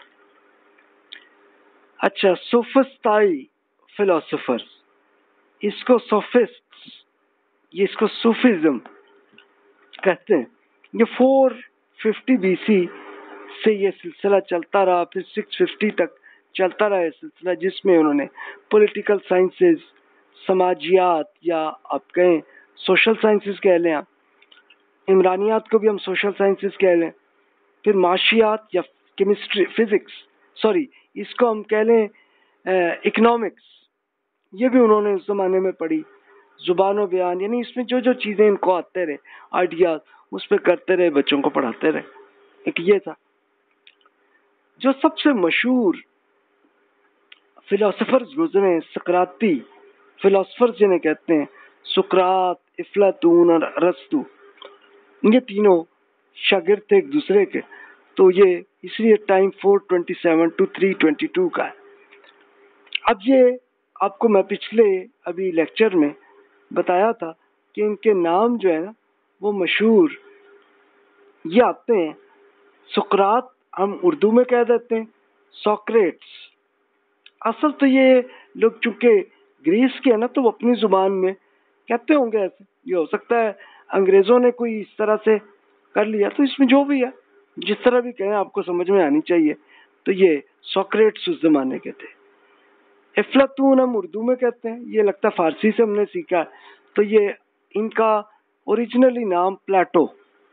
अच्छा, सोफिस्टाई फिलोसोफर्स, इसको सोफिस्ट, ये इसको सूफिज्म कहते हैं। ये 450 बीसी से ये सिलसिला चलता रहा, फिर 650 तक चलता रहा ये सिलसिला, जिसमें उन्होंने पॉलिटिकल साइंसेस समाजियात या आप कहें सोशल साइंसेस कह लें, आप इमरानियात को भी हम सोशल साइंसेस कह लें, फिर माशियात या केमिस्ट्री फिजिक्स, सॉरी इसको हम कह लें इकोनॉमिक्स, ये भी उन्होंने उस जमाने में पढ़ी। जुबान बयान, यानी इसमें जो जो चीज़ें इनको आते रहे आइडियाज, उस पर करते रहे, बच्चों को पढ़ाते रहे। एक ये था। जो सबसे मशहूर फिलोसफर्स गुजरे, सकराती फिलोसफर्स जिन्हें कहते हैं, सुकरात, अफलातून और अरस्तु, ये तीनों शागिर्द थे एक दूसरे के। तो ये इसलिए टाइम 427 to 322 का है। अब ये आपको मैं पिछले अभी लेक्चर में बताया था कि इनके नाम जो है ना वो मशहूर ये आते हैं। सुकरात हम उर्दू में कह देते हैं सोक्रेट्स। असल तो ये लोग चूंकि ग्रीस के है ना, तो वो अपनी जुबान में कहते होंगे ऐसे। ये हो सकता है अंग्रेजों ने कोई इस तरह से कर लिया, तो इसमें जो भी है जिस तरह भी कहें आपको समझ में आनी चाहिए। तो ये सोक्रेट्स उस जमाने के थे। अफलातून हम उर्दू में कहते हैं, ये लगता है फारसी से हमने सीखा है। तो ये इनका ओरिजिनली नाम प्लेटो,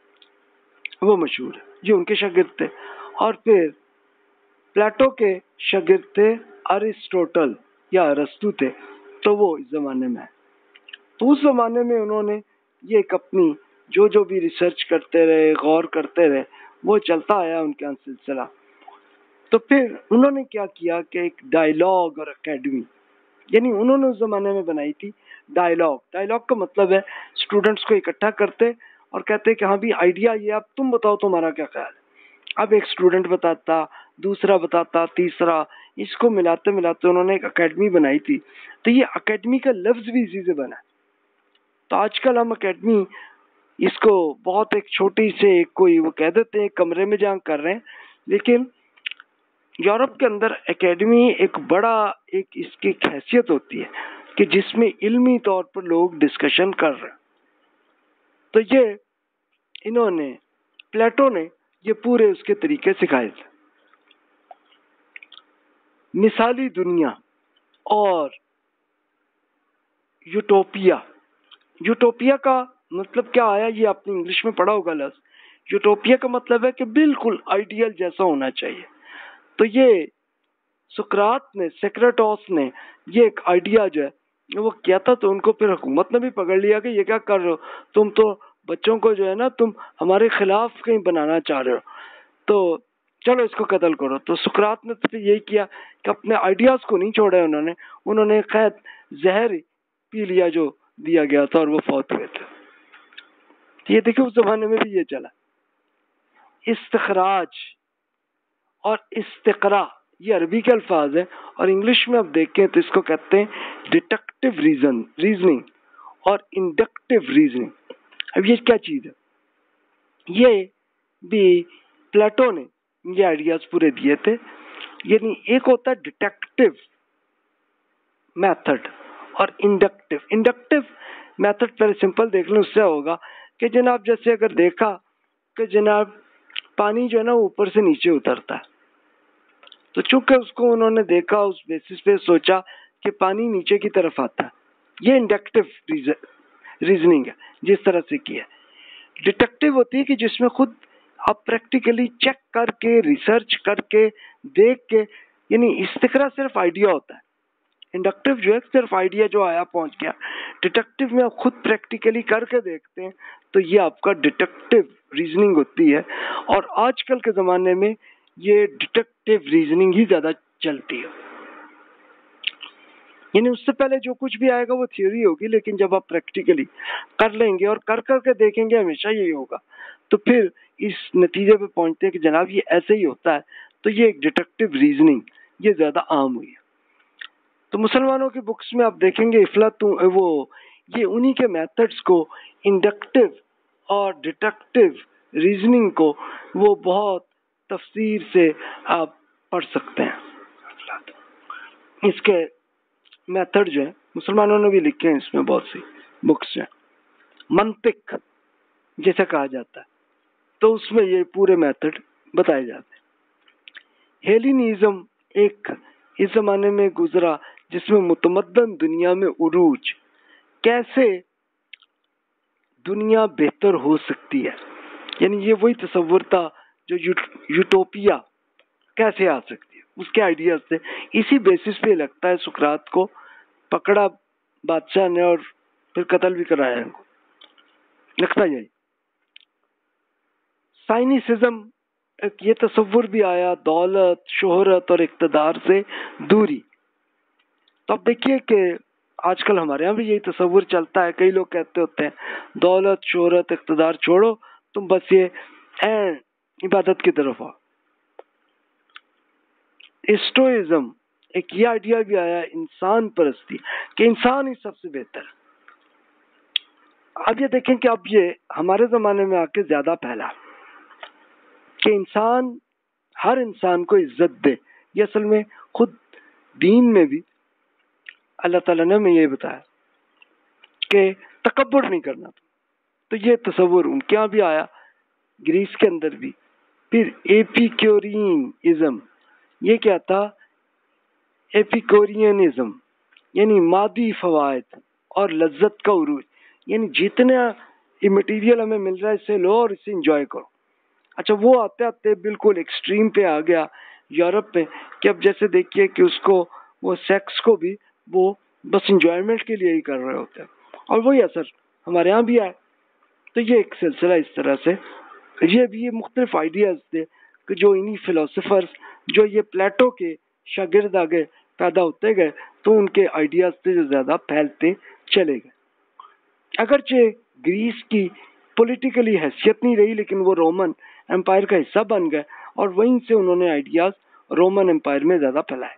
वो मशहूर है, ये उनके शागिर्द थे। और फिर प्लेटो के शागिर्द थे अरिस्टोटल या अरस्तु थे, तो वो इस जमाने में है। तो उस जमाने में उन्होंने ये एक अपनी जो जो भी रिसर्च करते रहे, गौर करते रहे, वो चलता आया उनका सिलसिला। तो फिर उन्होंने क्या किया कि एक डायलॉग और एकेडमी, यानी उन्होंने उस जमाने में बनाई थी डायलॉग। डायलॉग का मतलब है स्टूडेंट्स को इकट्ठा करते और कहते कि हाँ भी आइडिया ये, अब तुम बताओ तुम्हारा क्या ख्याल है। अब एक स्टूडेंट बताता, दूसरा बताता, तीसरा, इसको मिलाते मिलाते उन्होंने एक एकेडमी बनाई थी। तो ये एकेडमी का लफ्ज भी इसी से बना। तो आजकल हम एकेडमी इसको बहुत एक छोटी से कोई वो कह देते हैं कमरे में जहाँ कर रहे हैं, लेकिन यूरोप के अंदर एकेडमी एक बड़ा एक इसकी हैसियत होती है कि जिसमें इल्मी तौर पर लोग डिस्कशन कर रहे हैं। तो ये इन्होंने प्लेटो ने ये पूरे उसके तरीके सिखाए थे। मिसाली दुनिया और यूटोपिया। यूटोपिया का मतलब क्या आया, ये आपने इंग्लिश में पढ़ा होगा लफ्ज। यूटोपिया का मतलब है कि बिल्कुल आइडियल जैसा होना चाहिए। तो ये सुकरात ने, सेक्रेटोस ने ये एक आइडिया जो है वो किया था। तो उनको फिर हुकूमत ने भी पकड़ लिया कि ये क्या कर रहे हो तुम, तो बच्चों को जो है ना तुम हमारे खिलाफ कहीं बनाना चाह रहे हो, तो चलो इसको कत्ल करो। तो सुकरात ने तो फिर यही किया कि अपने आइडियाज को नहीं छोड़े उन्होंने खैर जहर पी लिया जो दिया गया था और वो फौत हुए थे। तो ये देखिए उस जमाने में भी ये चला। इस्तखराज और इस्तिकरा ये अरबी के अल्फाज हैं, और इंग्लिश में आप देखें तो इसको कहते हैं डिडक्टिव रीजनिंग और इंडक्टिव रीजनिंग। अब ये क्या चीज है, ये भी प्लेटो ने ये आइडियाज पूरे दिए थे। यानी एक होता है डिडक्टिव मेथड और इंडक्टिव मेथड। पहले सिंपल देख लें, उससे होगा कि जनाब जैसे अगर देखा कि जनाब पानी जो है ना ऊपर से नीचे उतरता है, तो चूंकि उसको उन्होंने देखा उस बेसिस पे सोचा कि पानी नीचे की तरफ आता है। ये इंडक्टिव रीजनिंग है जिस तरह से किया। डिडक्टिव होती है कि जिसमें खुद आप प्रैक्टिकली चेक करके, रिसर्च करके, देख के, यानी इस्तिकरा सिर्फ आइडिया होता है। इंडक्टिव जो है सिर्फ आइडिया जो आया पहुंच गया। डिडक्टिव में आप खुद प्रैक्टिकली करके देखते हैं, तो ये आपका डिडक्टिव रीजनिंग होती है। और आजकल के ज़माने में ये डिडक्टिव रीजनिंग ही ज़्यादा चलती है। यानी उससे पहले जो कुछ भी आएगा वो थ्योरी होगी, लेकिन जब आप प्रैक्टिकली कर लेंगे और कर करके देखेंगे, हमेशा यही होगा, तो फिर इस नतीजे पे पहुंचते हैं कि जनाब ये ऐसे ही होता है। तो ये एक डिडक्टिव रीजनिंग ये ज़्यादा आम हुई है। तो मुसलमानों की बुक्स में आप देखेंगे वो ये उन्हीं के मेथड्स को, इंडक्टिव और डिडक्टिव रीजनिंग को, वो बहुत तफसीर से आप पढ़ सकते हैं। इसके मेथड जो है मुसलमानों ने भी लिखे हैं, इसमें बहुत सी बुक्स हैं। मंतिक जैसे कहा जाता है, तो उसमें ये पूरे मेथड बताए जाते हैं। हेलिनिज्म एक इस जमाने में गुजरा जिसमें मुतमद्दन दुनिया में उरूज, कैसे दुनिया बेहतर हो सकती है। यानी ये वही तसव्वुर था जो यूटोपिया कैसे आ सकती है, उसके आइडियाज थे। इसी बेसिस पे लगता है सुकरात को पकड़ा बादशाह ने और फिर कत्ल भी कराया इनको, लगता यही। साइनिसिज्म एक ये तसव्वुर भी आया, दौलत, शोहरत और इक़्तिदार से दूरी। तो अब देखिए कि आजकल हमारे यहाँ भी यही तसव्वुर चलता है। कई लोग कहते होते हैं दौलत, शोहरत, इक़्तिदार छोड़ो, तुम बस ये इबादत की तरफ आओ। स्टोइज्म एक ये आइडिया भी आया, इंसान परस्ती, कि इंसान ही सबसे बेहतर है। अब ये देखें कि अब ये हमारे जमाने में आके ज्यादा फैला कि इंसान हर इंसान को इज्जत दे। ये असल में खुद दीन में भी अल्लाह ताला ने हमें ये बताया कि तकब्बुर नहीं करना। तो ये तसव्वुर उनके यहाँ भी आया, ग्रीस के अंदर भी। फिर एपिक्यूरियनिज्म, ये क्या था? एपिक्यूरियनिज्म यानी मादी फवायद और लज्जत का उरूज, यानी जितना मटेरियल हमें मिल रहा है इसे लो और इसे एंजॉय करो। अच्छा, वो आते आते बिल्कुल एक्सट्रीम पे आ गया यूरोप में, कि अब जैसे देखिए कि उसको वो सेक्स को भी वो बस इंजॉयमेंट के लिए ही कर रहे होते हैं, और वही असर हमारे यहाँ भी आए। तो ये एक सिलसिला इस तरह से, ये भी ये मुख्तलिफ आइडियाज थे कि जो इन्हीं फिलोसोफर्स जो ये प्लेटो के शागिर्द आगे पैदा होते गए, तो उनके आइडियाज थे जो ज्यादा फैलते चले गए। अगरचे ग्रीस की पॉलिटिकली हैसियत नहीं रही, लेकिन वो रोमन एम्पायर का हिस्सा बन गए और वहीं से उन्होंने आइडियाज रोमन एम्पायर में ज्यादा फैलाए।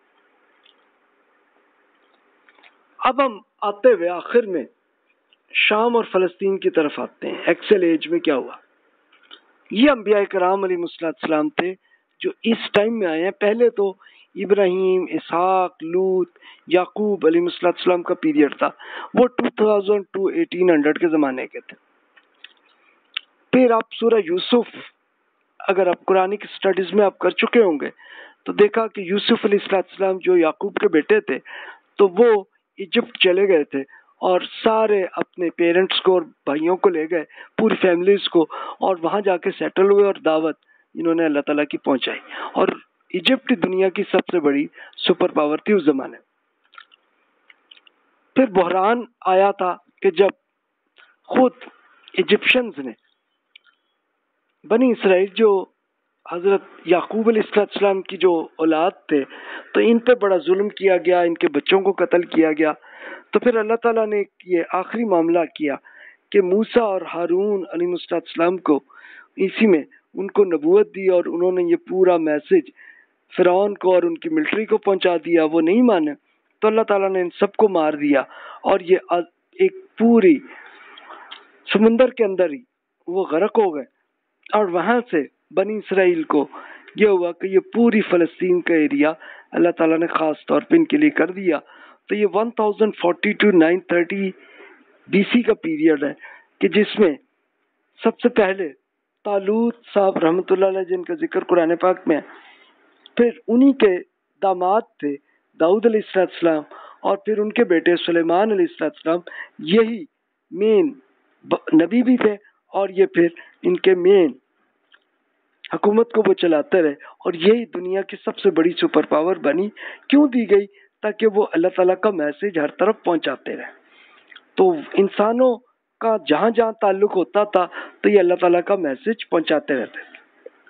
अब हम आते हुए आखिर में शाम और फलस्तीन की तरफ आते हैं। एक्सेल एज में क्या हुआ? ये अंबिया कराम अलैहिस्सलाम थे जो इस टाइम में आए हैं। पहले तो इब्राहिम, इसहाक, लूत, याकूब अलैहिस्सलाम का पीरियड था, वो 2000 to 1800 के ज़माने के थे। फिर आप सूरह यूसुफ, अगर आप कुरानिक स्टडीज में आप कर चुके होंगे तो देखा कि यूसुफ अलैहिस्सलाम जो याकूब के बेटे थे, तो वो इजिप्ट चले गए थे और सारे अपने पेरेंट्स को और भाइयों को ले गए, पूरी फैमिलीज को, और वहां जाके सेटल हुए और दावत इन्होंने अल्लाह ताला की पहुंचाई। और इजिप्ट दुनिया की सबसे बड़ी सुपर पावर थी उस जमाने। फिर बहरान आया था कि जब खुद इजिप्शियंस ने बनी इसराइल जो हजरत याकूब अलैहिस्सलाम की जो औलाद थे, तो इन पे बड़ा जुल्म किया गया, इनके बच्चों को कत्ल किया गया। तो फिर अल्लाह ताला ने ये आखिरी मामला किया कि मूसा और हारून अलैहिस्सलाम को इसी में उनको नबूवत दी और उन्होंने ये पूरा मैसेज फिरौन को और उनकी मिलिट्री को पहुंचा दिया। वो नहीं माने तो अल्लाह ताला ने इन सबको मार दिया और ये एक पूरी समुंदर के अंदर ही वो गर्क हो गए। और वहां से बनी इसराइल को ये हुआ कि ये पूरी फलस्तीन का एरिया अल्लाह ताला ने खास तौर पे इनके लिए कर दिया। तो ये 1040 to 930 BC का पीरियड है कि जिसमें सबसे पहले तालूत साहब रहमतुल्लाह अलैह जिनका जिक्र कुरान पाक में है, फिर उन्हीं के दामाद थे दाऊद अलैहिस्सलाम और फिर उनके बेटे सुलेमान अलैहिस्सलाम, यही मेन नबी भी थे और ये फिर इनके मेन हुकूमत को वो चलाते रहे और यही दुनिया की सबसे बड़ी सुपर पावर बनी। क्यों दी गई? ताकि वो अल्लाह ताला का मैसेज हर तरफ पहुंचाते रहे। तो इंसानों का जहां जहां ताल्लुक होता था तो ये अल्लाह ताला का मैसेज पहुंचाते रहते थे।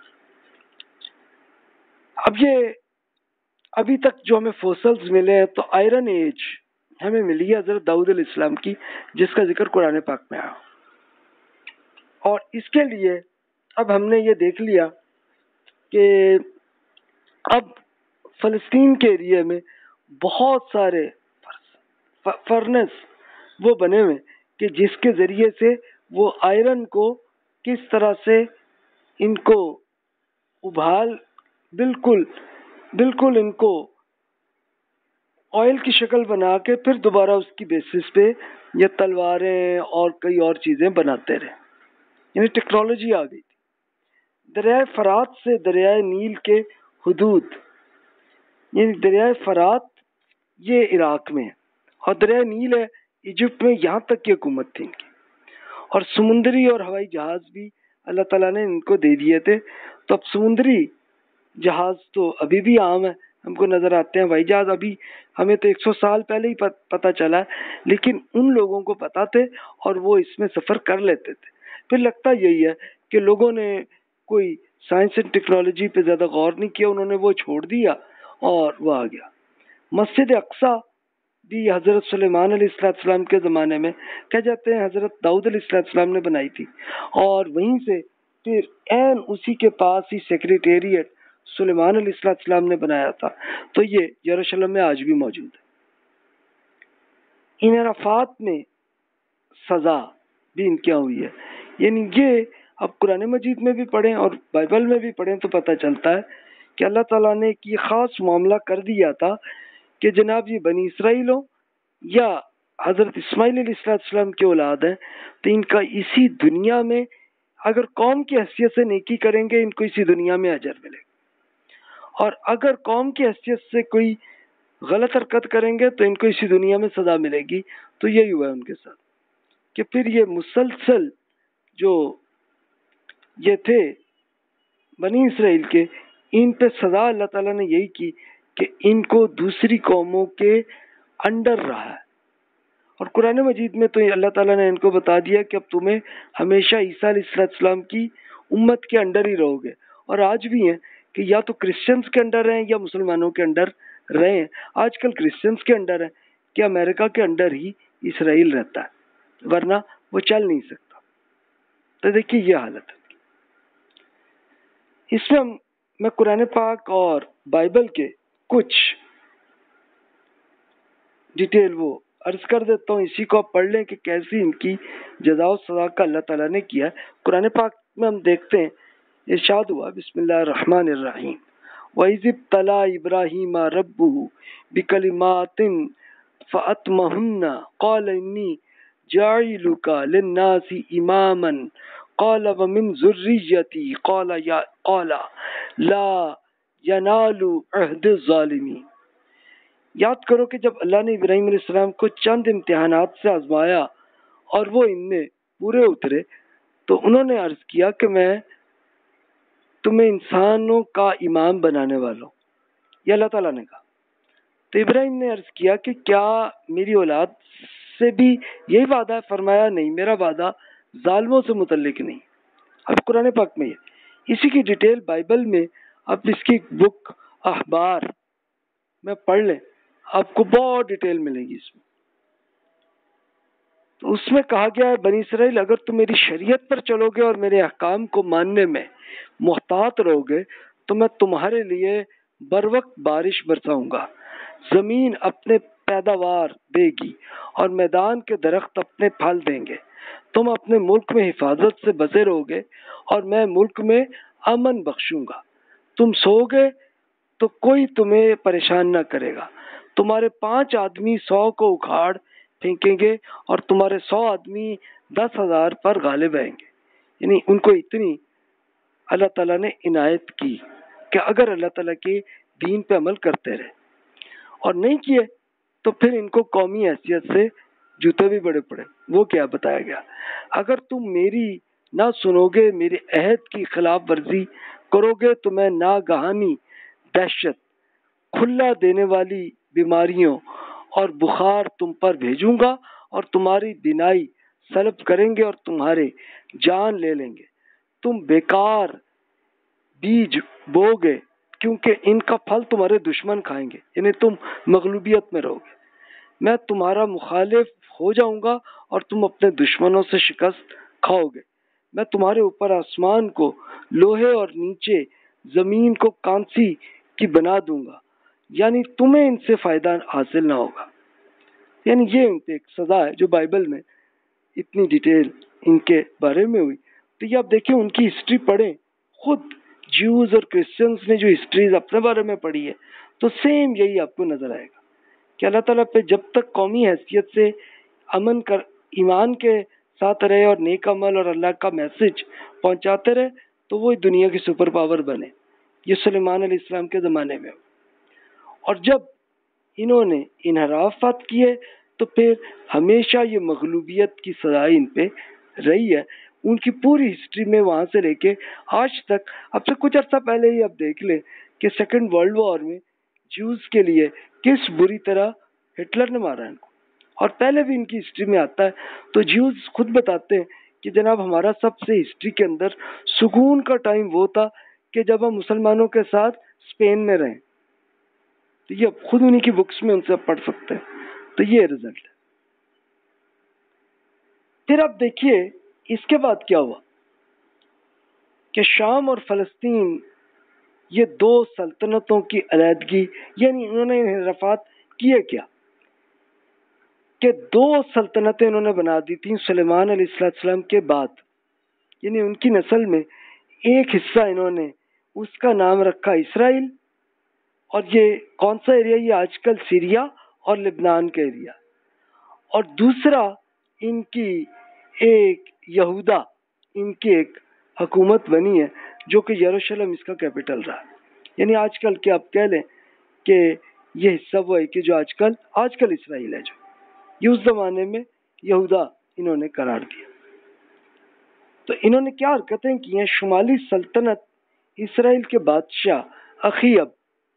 अब ये अभी तक जो हमें फोसल्स मिले हैं तो आयरन एज हमें मिली है हजरत दाऊद अलैहिस्सलाम की, जिसका जिक्र कुरान पाक में आया। और इसके लिए अब हमने ये देख लिया कि अब फलस्तीन के एरिया में बहुत सारे फर्नेस वो बने हुए कि जिसके जरिए से वो आयरन को किस तरह से इनको उबाल बिल्कुल बिल्कुल इनको ऑयल की शक्ल बना के फिर दोबारा उसकी बेसिस पे ये तलवारें और कई और चीजें बनाते रहे। यानी टेक्नोलॉजी आ गई थी। दरिया फरात से दरिया नील के हुदूद, यानी दरिया फरात ये इराक में है, और दरिया नील है इजिप्ट में, यहाँ तक की हुकूमत थी इनकी। और समुद्री और हवाई जहाज भी अल्लाह ताला ने इनको दे दिए थे। तो अब समुद्री जहाज तो अभी भी आम है, हमको नजर आते हैं। हवाई जहाज अभी हमें तो 100 साल पहले ही पता चला है, लेकिन उन लोगों को पता थे और वो इसमें सफर कर लेते थे। फिर लगता यही है कि लोगों ने कोई साइंस एंड टेक्नोलॉजी पे ज्यादा गौर नहीं किया, उन्होंने वो छोड़ दिया और वो आ गया। मस्जिद अक्सा भी हजरत सुलेमान अलैहिस्सलाम के ज़माने में, कह जाते हैं हजरत दाऊद अलैहिस्सलाम ने बनाई थी, और वहीं से फिर एन उसी के पास ही सेक्रेटेरिएट सुलेमान अलैहिस्सलाम ने बनाया था। तो ये यरूशलेम में आज भी मौजूद है। इन अराफात में सज़ा भी इनके यहाँ हुई है, यानी ये अब कुरान मजीद में भी पढ़ें और बाइबल में भी पढ़ें तो पता चलता है कि अल्लाह ताला ने एक ये ख़ास मामला कर दिया था कि जनाब ये बनी इसराइल हो या हज़रत इस्माइल अलैहिस्सलाम की औलाद है, तो इनका इसी दुनिया में अगर कौम की हैसियत से नेकी करेंगे इनको इसी दुनिया में अजर मिलेगा, और अगर कौम की हैसियत से कोई गलत हरकत करेंगे तो इनको इसी दुनिया में सज़ा मिलेगी। तो यही हुआ है उनके साथ कि फिर ये मुसलसल जो ये थे बनी इसराइल के, इन पे सज़ा अल्लाह ताला ने यही की कि इनको दूसरी कौमों के अंडर रहा है। और कुरान मजीद में तो अल्लाह ताला ने इनको बता दिया कि अब तुम्हें हमेशा ईसा अलैहिस्सलाम की उम्मत के अंडर ही रहोगे। और आज भी हैं कि या तो क्रिश्चियंस के अंडर रहें या मुसलमानों के अंडर रहें। आजकल क्रिश्चियंस के अंडर है कि अमेरिका के अंडर ही इसराइल रहता है, वरना वो चल नहीं सकता। तो देखिए ये हालत है। इसमें मैं कुरान पाक और बाइबल के कुछ डिटेल वो अर्ज कर देता हूँ, इसी को आप पढ़ लें कि कैसी इनकी जज़ा और सज़ा का अल्लाह ताला ने किया। कुरान पाक में हम देखते हैं, इरशाद हुआ बिस्मिल्लाहिर्रहमानिर्रहीम, वइज़िब तला इब्राहीम रब्बुहु बिकलिमातिन फ़अतमहुन्ना क़ाल इन्नी जाइलुका लिन्नासि इमामन क़ाल व मिन ज़ुर्रिय्यती क़ाल ला यनालु अहदिज़ ज़ालिमीन। याद करो कि जब अल्लाह ने इब्राहीम अलैहिस्सलाम को चंद इम्तिहानात से आजमाया और वो इनमें पूरे उतरे, तो उन्होंने अर्ज किया कि मैं तुम्हें इंसानों का इमाम बनाने वाला हूँ, ये अल्लाह ताला ने कहा। तो इब्राहिम ने अर्ज किया कि क्या मेरी औलाद से भी यही वादा है? फरमाया नहीं, मेरा वादा जालिमों से मुतल्लिक नहीं। अब कुरान पाक में इसी की डिटेल बाइबल में, अब इसकी बुक अखबार में पढ़ लें, आपको बहुत डिटेल मिलेगी इसमें। तो उसमें कहा गया है, बनी इसराइल अगर तुम मेरी शरीयत पर चलोगे और मेरे अहकाम को मानने में मुहतात रहोगे तो मैं तुम्हारे लिए बर वक्त बारिश बरसाऊंगा, जमीन अपने पैदावार देगी और मैदान के दरख्त अपने फल देंगे। तुम अपने मुल्क में हिफाजत से बसे रहोगे और मैं मुल्क में अमन बख्शूंगा। तुम सोओगे तो कोई तुम्हें परेशान न करेगा। तुम्हारे 5 आदमी 100 को उखाड़ फेंकेंगे और तुम्हारे 100 आदमी 10,000 पर गालिब आएंगे। यानी उनको इतनी अल्लाह ताला ने इनायत की कि अगर अल्लाह ताला के दीन पे अमल करते रहे, और नहीं किए तो फिर इनको कौमी हैसियत से जूते भी बड़े पड़े। वो क्या बताया गया, अगर तुम मेरी ना सुनोगे, मेरे अहद की खिलाफ वर्जी करोगे तो मैं नागहानी दहशत, खुला देने वाली बीमारियों और बुखार तुम पर भेजूंगा और तुम्हारी बिनाई सलब करेंगे और तुम्हारे जान ले लेंगे। तुम बेकार बीज बोगे क्योंकि इनका फल तुम्हारे दुश्मन खाएंगे, यानी तुम मगलूबियत में रहोगे। मैं तुम्हारा मुखालिफ हो जाऊंगा और तुम अपने दुश्मनों से शिकस्त खाओगे। मैं तुम्हारे ऊपर आसमान को लोहे और नीचे जमीन को कांसी की बना दूंगा, यानी तुम्हें इनसे फायदा हासिल ना होगा। यानी ये उनसे एक सजा है जो बाइबल में इतनी डिटेल इनके बारे में हुई। तो ये आप देखिए, उनकी हिस्ट्री पढ़ें, खुद ज्यूज और क्रिश्चियंस ने जो हिस्ट्रीज अपने बारे में पढ़ी है तो सेम यही आपको नजर आएगा कि अल्लाह ताला पे जब तक कौमी हैसियत से अमन कर ईमान के साथ रहे और नेक अमल और अल्लाह का मैसेज पहुंचाते रहे तो वो दुनिया की सुपर पावर बने। ये सुलेमान अलैहिस्सलाम के ज़माने में। और जब इन्होंने इनहराफात किए तो फिर हमेशा ये मगलूबियत की सजाएं इन पे रही है। उनकी पूरी हिस्ट्री में वहाँ से लेके आज तक, अब से कुछ अर्सा पहले ही अब देख लें कि सेकेंड वर्ल्ड वॉर में ज्यूज के लिए किस बुरी तरह हिटलर ने मारा इनको, और पहले भी इनकी हिस्ट्री में आता है। तो ज्यूज खुद बताते हैं कि जनाब हमारा सबसे हिस्ट्री के अंदर सुकून का टाइम वो था कि जब हम मुसलमानों के साथ स्पेन में रहें। तो ये खुद उन्हीं की बुक्स में उनसे पढ़ सकते हैं। तो ये रिजल्ट है। फिर आप देखिए इसके बाद क्या हुआ कि शाम और फलस्तीन ये दो सल्तनतों की अलहदगी, यानी उन्होंने इनहराफात किए क्या कि दो सल्तनतें उन्होंने बना दी थी सुलेमान अलैहिस्सलाम के बाद। यानी उनकी नस्ल में एक हिस्सा इन्होंने, उसका नाम रखा इसराइल, और ये कौन सा एरिया, ये आजकल सीरिया और लेबनान का एरिया। और दूसरा इनकी एक यहूदा, इनकी एक हुकूमत बनी है जो कि यरूशलेम इसका कैपिटल रहा। यानी आजकल के आप कह लें कि ये हिस्सा वो है कि जो आजकल इसराइल है, जो ये उस जमाने में यहूदा इन्होंने करार दिया। तो इन्होंने क्या हरकतें की हैं, शुमाली सल्तनत इसराइल के बादशाह अखीयब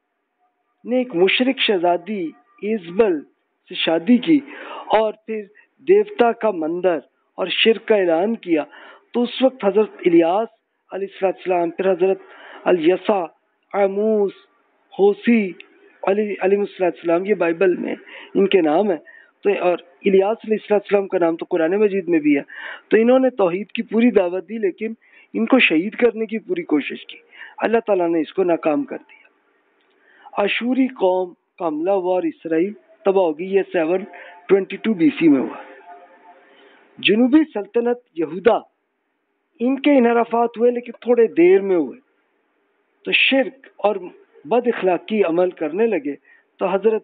ने एक मुशरिक शहजादी इजबल से शादी की और फिर देवता का मंदिर और शिर्क का ऐलान किया। तो उस वक्त हजरत इलियास अलैहिस्सलाम, फिर हजरत अल-यसा, आमूस, होसी अलैहिस्सलाम, ये बाइबल में इनके नाम है। तो और इलियास अलैहिस्सलाम का नाम तो कुरान मजीद में भी है। तो इन्होंने तौहीद की पूरी दावत दी, लेकिन इनको शहीद करने की पूरी कोशिश की। अल्लाह ताला ने इसको नाकाम कर दिया। अशूरी कौम का हमला हुआ और इसराइल तबाह हो गई। ये 722 BC में हुआ। जुनूबी सल्तनत यहूदा, इनके इनहराफात हुए लेकिन थोड़े देर में हुए। तो शिर्क और बद इखलाकी अमल करने लगे। तो हजरत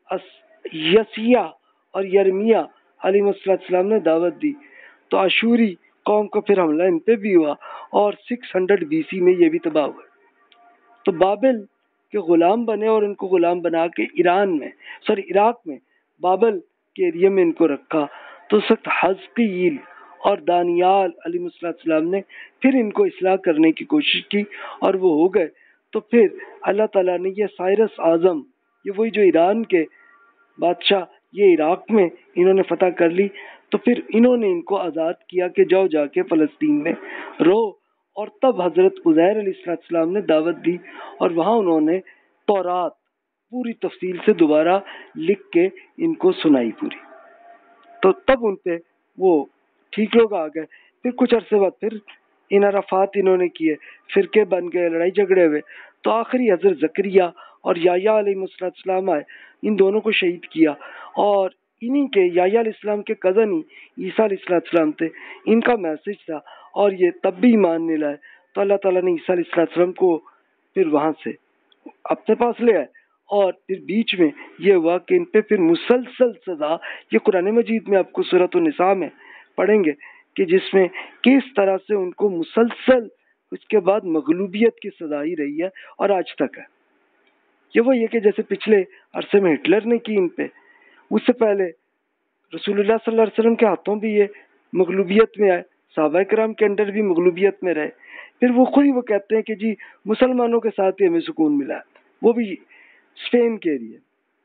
यसिया और यरमिया अलैहिस्सलाम ने दावत दी। तो अशूरी कौम का फिर हमला इन पे भी हुआ और 600 BC में ये भी तबाह हुए। तो बाबिल के गुलाम बने और इनको गुलाम बना के इराक में बाबल के एरिया में इनको रखा। तो उस वक्त हज़कील और दानियाल अलैहिस्सलाम ने फिर इनको इस्लाह करने की कोशिश की और वो हो गए। तो फिर अल्लाह ताला ने ये साइरस आज़म, ये वही जो ईरान के बादशाह, ये इराक में इन्होंने फतह कर ली। तो फिर इन्होंने इनको आज़ाद किया कि जाओ जाके फ़लस्तीन में रहो। और तब हज़रत उज़ैर अलैहिस्सलाम ने दावत दी और वहाँ उन्होंने तौरात पूरी तफसील से दोबारा लिख के इनको सुनाई पूरी। तो तब उन पे वो ठीक लोग आ गए। फिर कुछ अरसे बाद फिर इनहराफात इन्होंने किए, फिरके बन गए, लड़ाई झगड़े हुए। तो आखिरी हज़रत ज़करिया और याह्या अलैहिस्सलाम आए, इन दोनों को शहीद किया। और इन्हीं के याह्या अलैहिस्सलाम के कज़न ही ईसा अलैहिस्सलाम थे, इनका मैसेज था और ये तब भी ईमान नहीं लाए। तो अल्लाह ताला ने ईसा अलैहिस्सलाम को फिर वहाँ से अपने पास ले आए। और फिर बीच में ये हुआ कि इन पे फिर मुसलसल सजा, ये कुरान मजीद में आपको सूरत निसा में पढ़ेंगे कि जिसमें किस तरह से उनको मुसलसल उसके बाद मगलूबियत की सजा ही रही है और आज तक है। ये वो ये कि जैसे पिछले अरसे में हिटलर ने की इन पे, उससे पहले रसूलुल्लाह सल्लल्लाहु अलैहि वसल्लम के हाथों भी ये मगलूबियत में आए, सहाबा किराम के अंडर भी मगलूबियत में रहे। फिर वो खुद ही वो कहते हैं कि जी मुसलमानों के साथ ही हमें सुकून मिला, वो भी स्पेन के एरिया।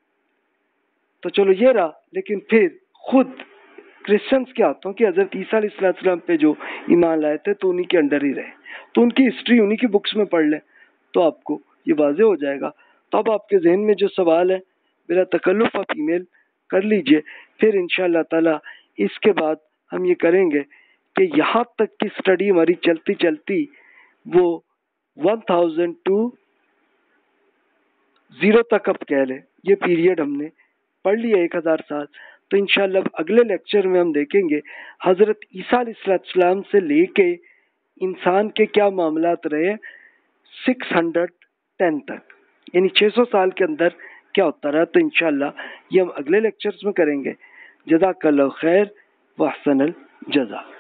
तो चलो ये रहा। लेकिन फिर खुद क्रिश्चियंस के हाथों कि हजरत ईसा अलैहिस्सलाम पे जो ईमान लाए थे तो उन्हीं के अंडर ही रहे। तो उनकी हिस्ट्री उन्हीं की बुक्स में पढ़ लें तो आपको ये वाज़ेह हो जाएगा। तो अब आपके जहन में जो सवाल है बिला तकल्लुफ़ आप ईमेल कर लीजिए। फिर इंशाअल्लाह ताला इसके बाद हम ये करेंगे कि यहाँ तक की स्टडी हमारी चलती चलती वो 1000 to 0 तक आप कह लें, ये पीरियड हमने पढ़ लिया 1000 साल। तो इंशाअल्लाह अगले लेक्चर में हम देखेंगे हजरत ईसा अलैहिस्सलाम से लेके इंसान के क्या मामलात रहे 610 तक, यानी 600 साल के अंदर क्या होता रहा। तो इंशाअल्लाह ये हम अगले लेक्चर्स में करेंगे। जज़ाकल्लाहु खैर व अहसनल जज़ा।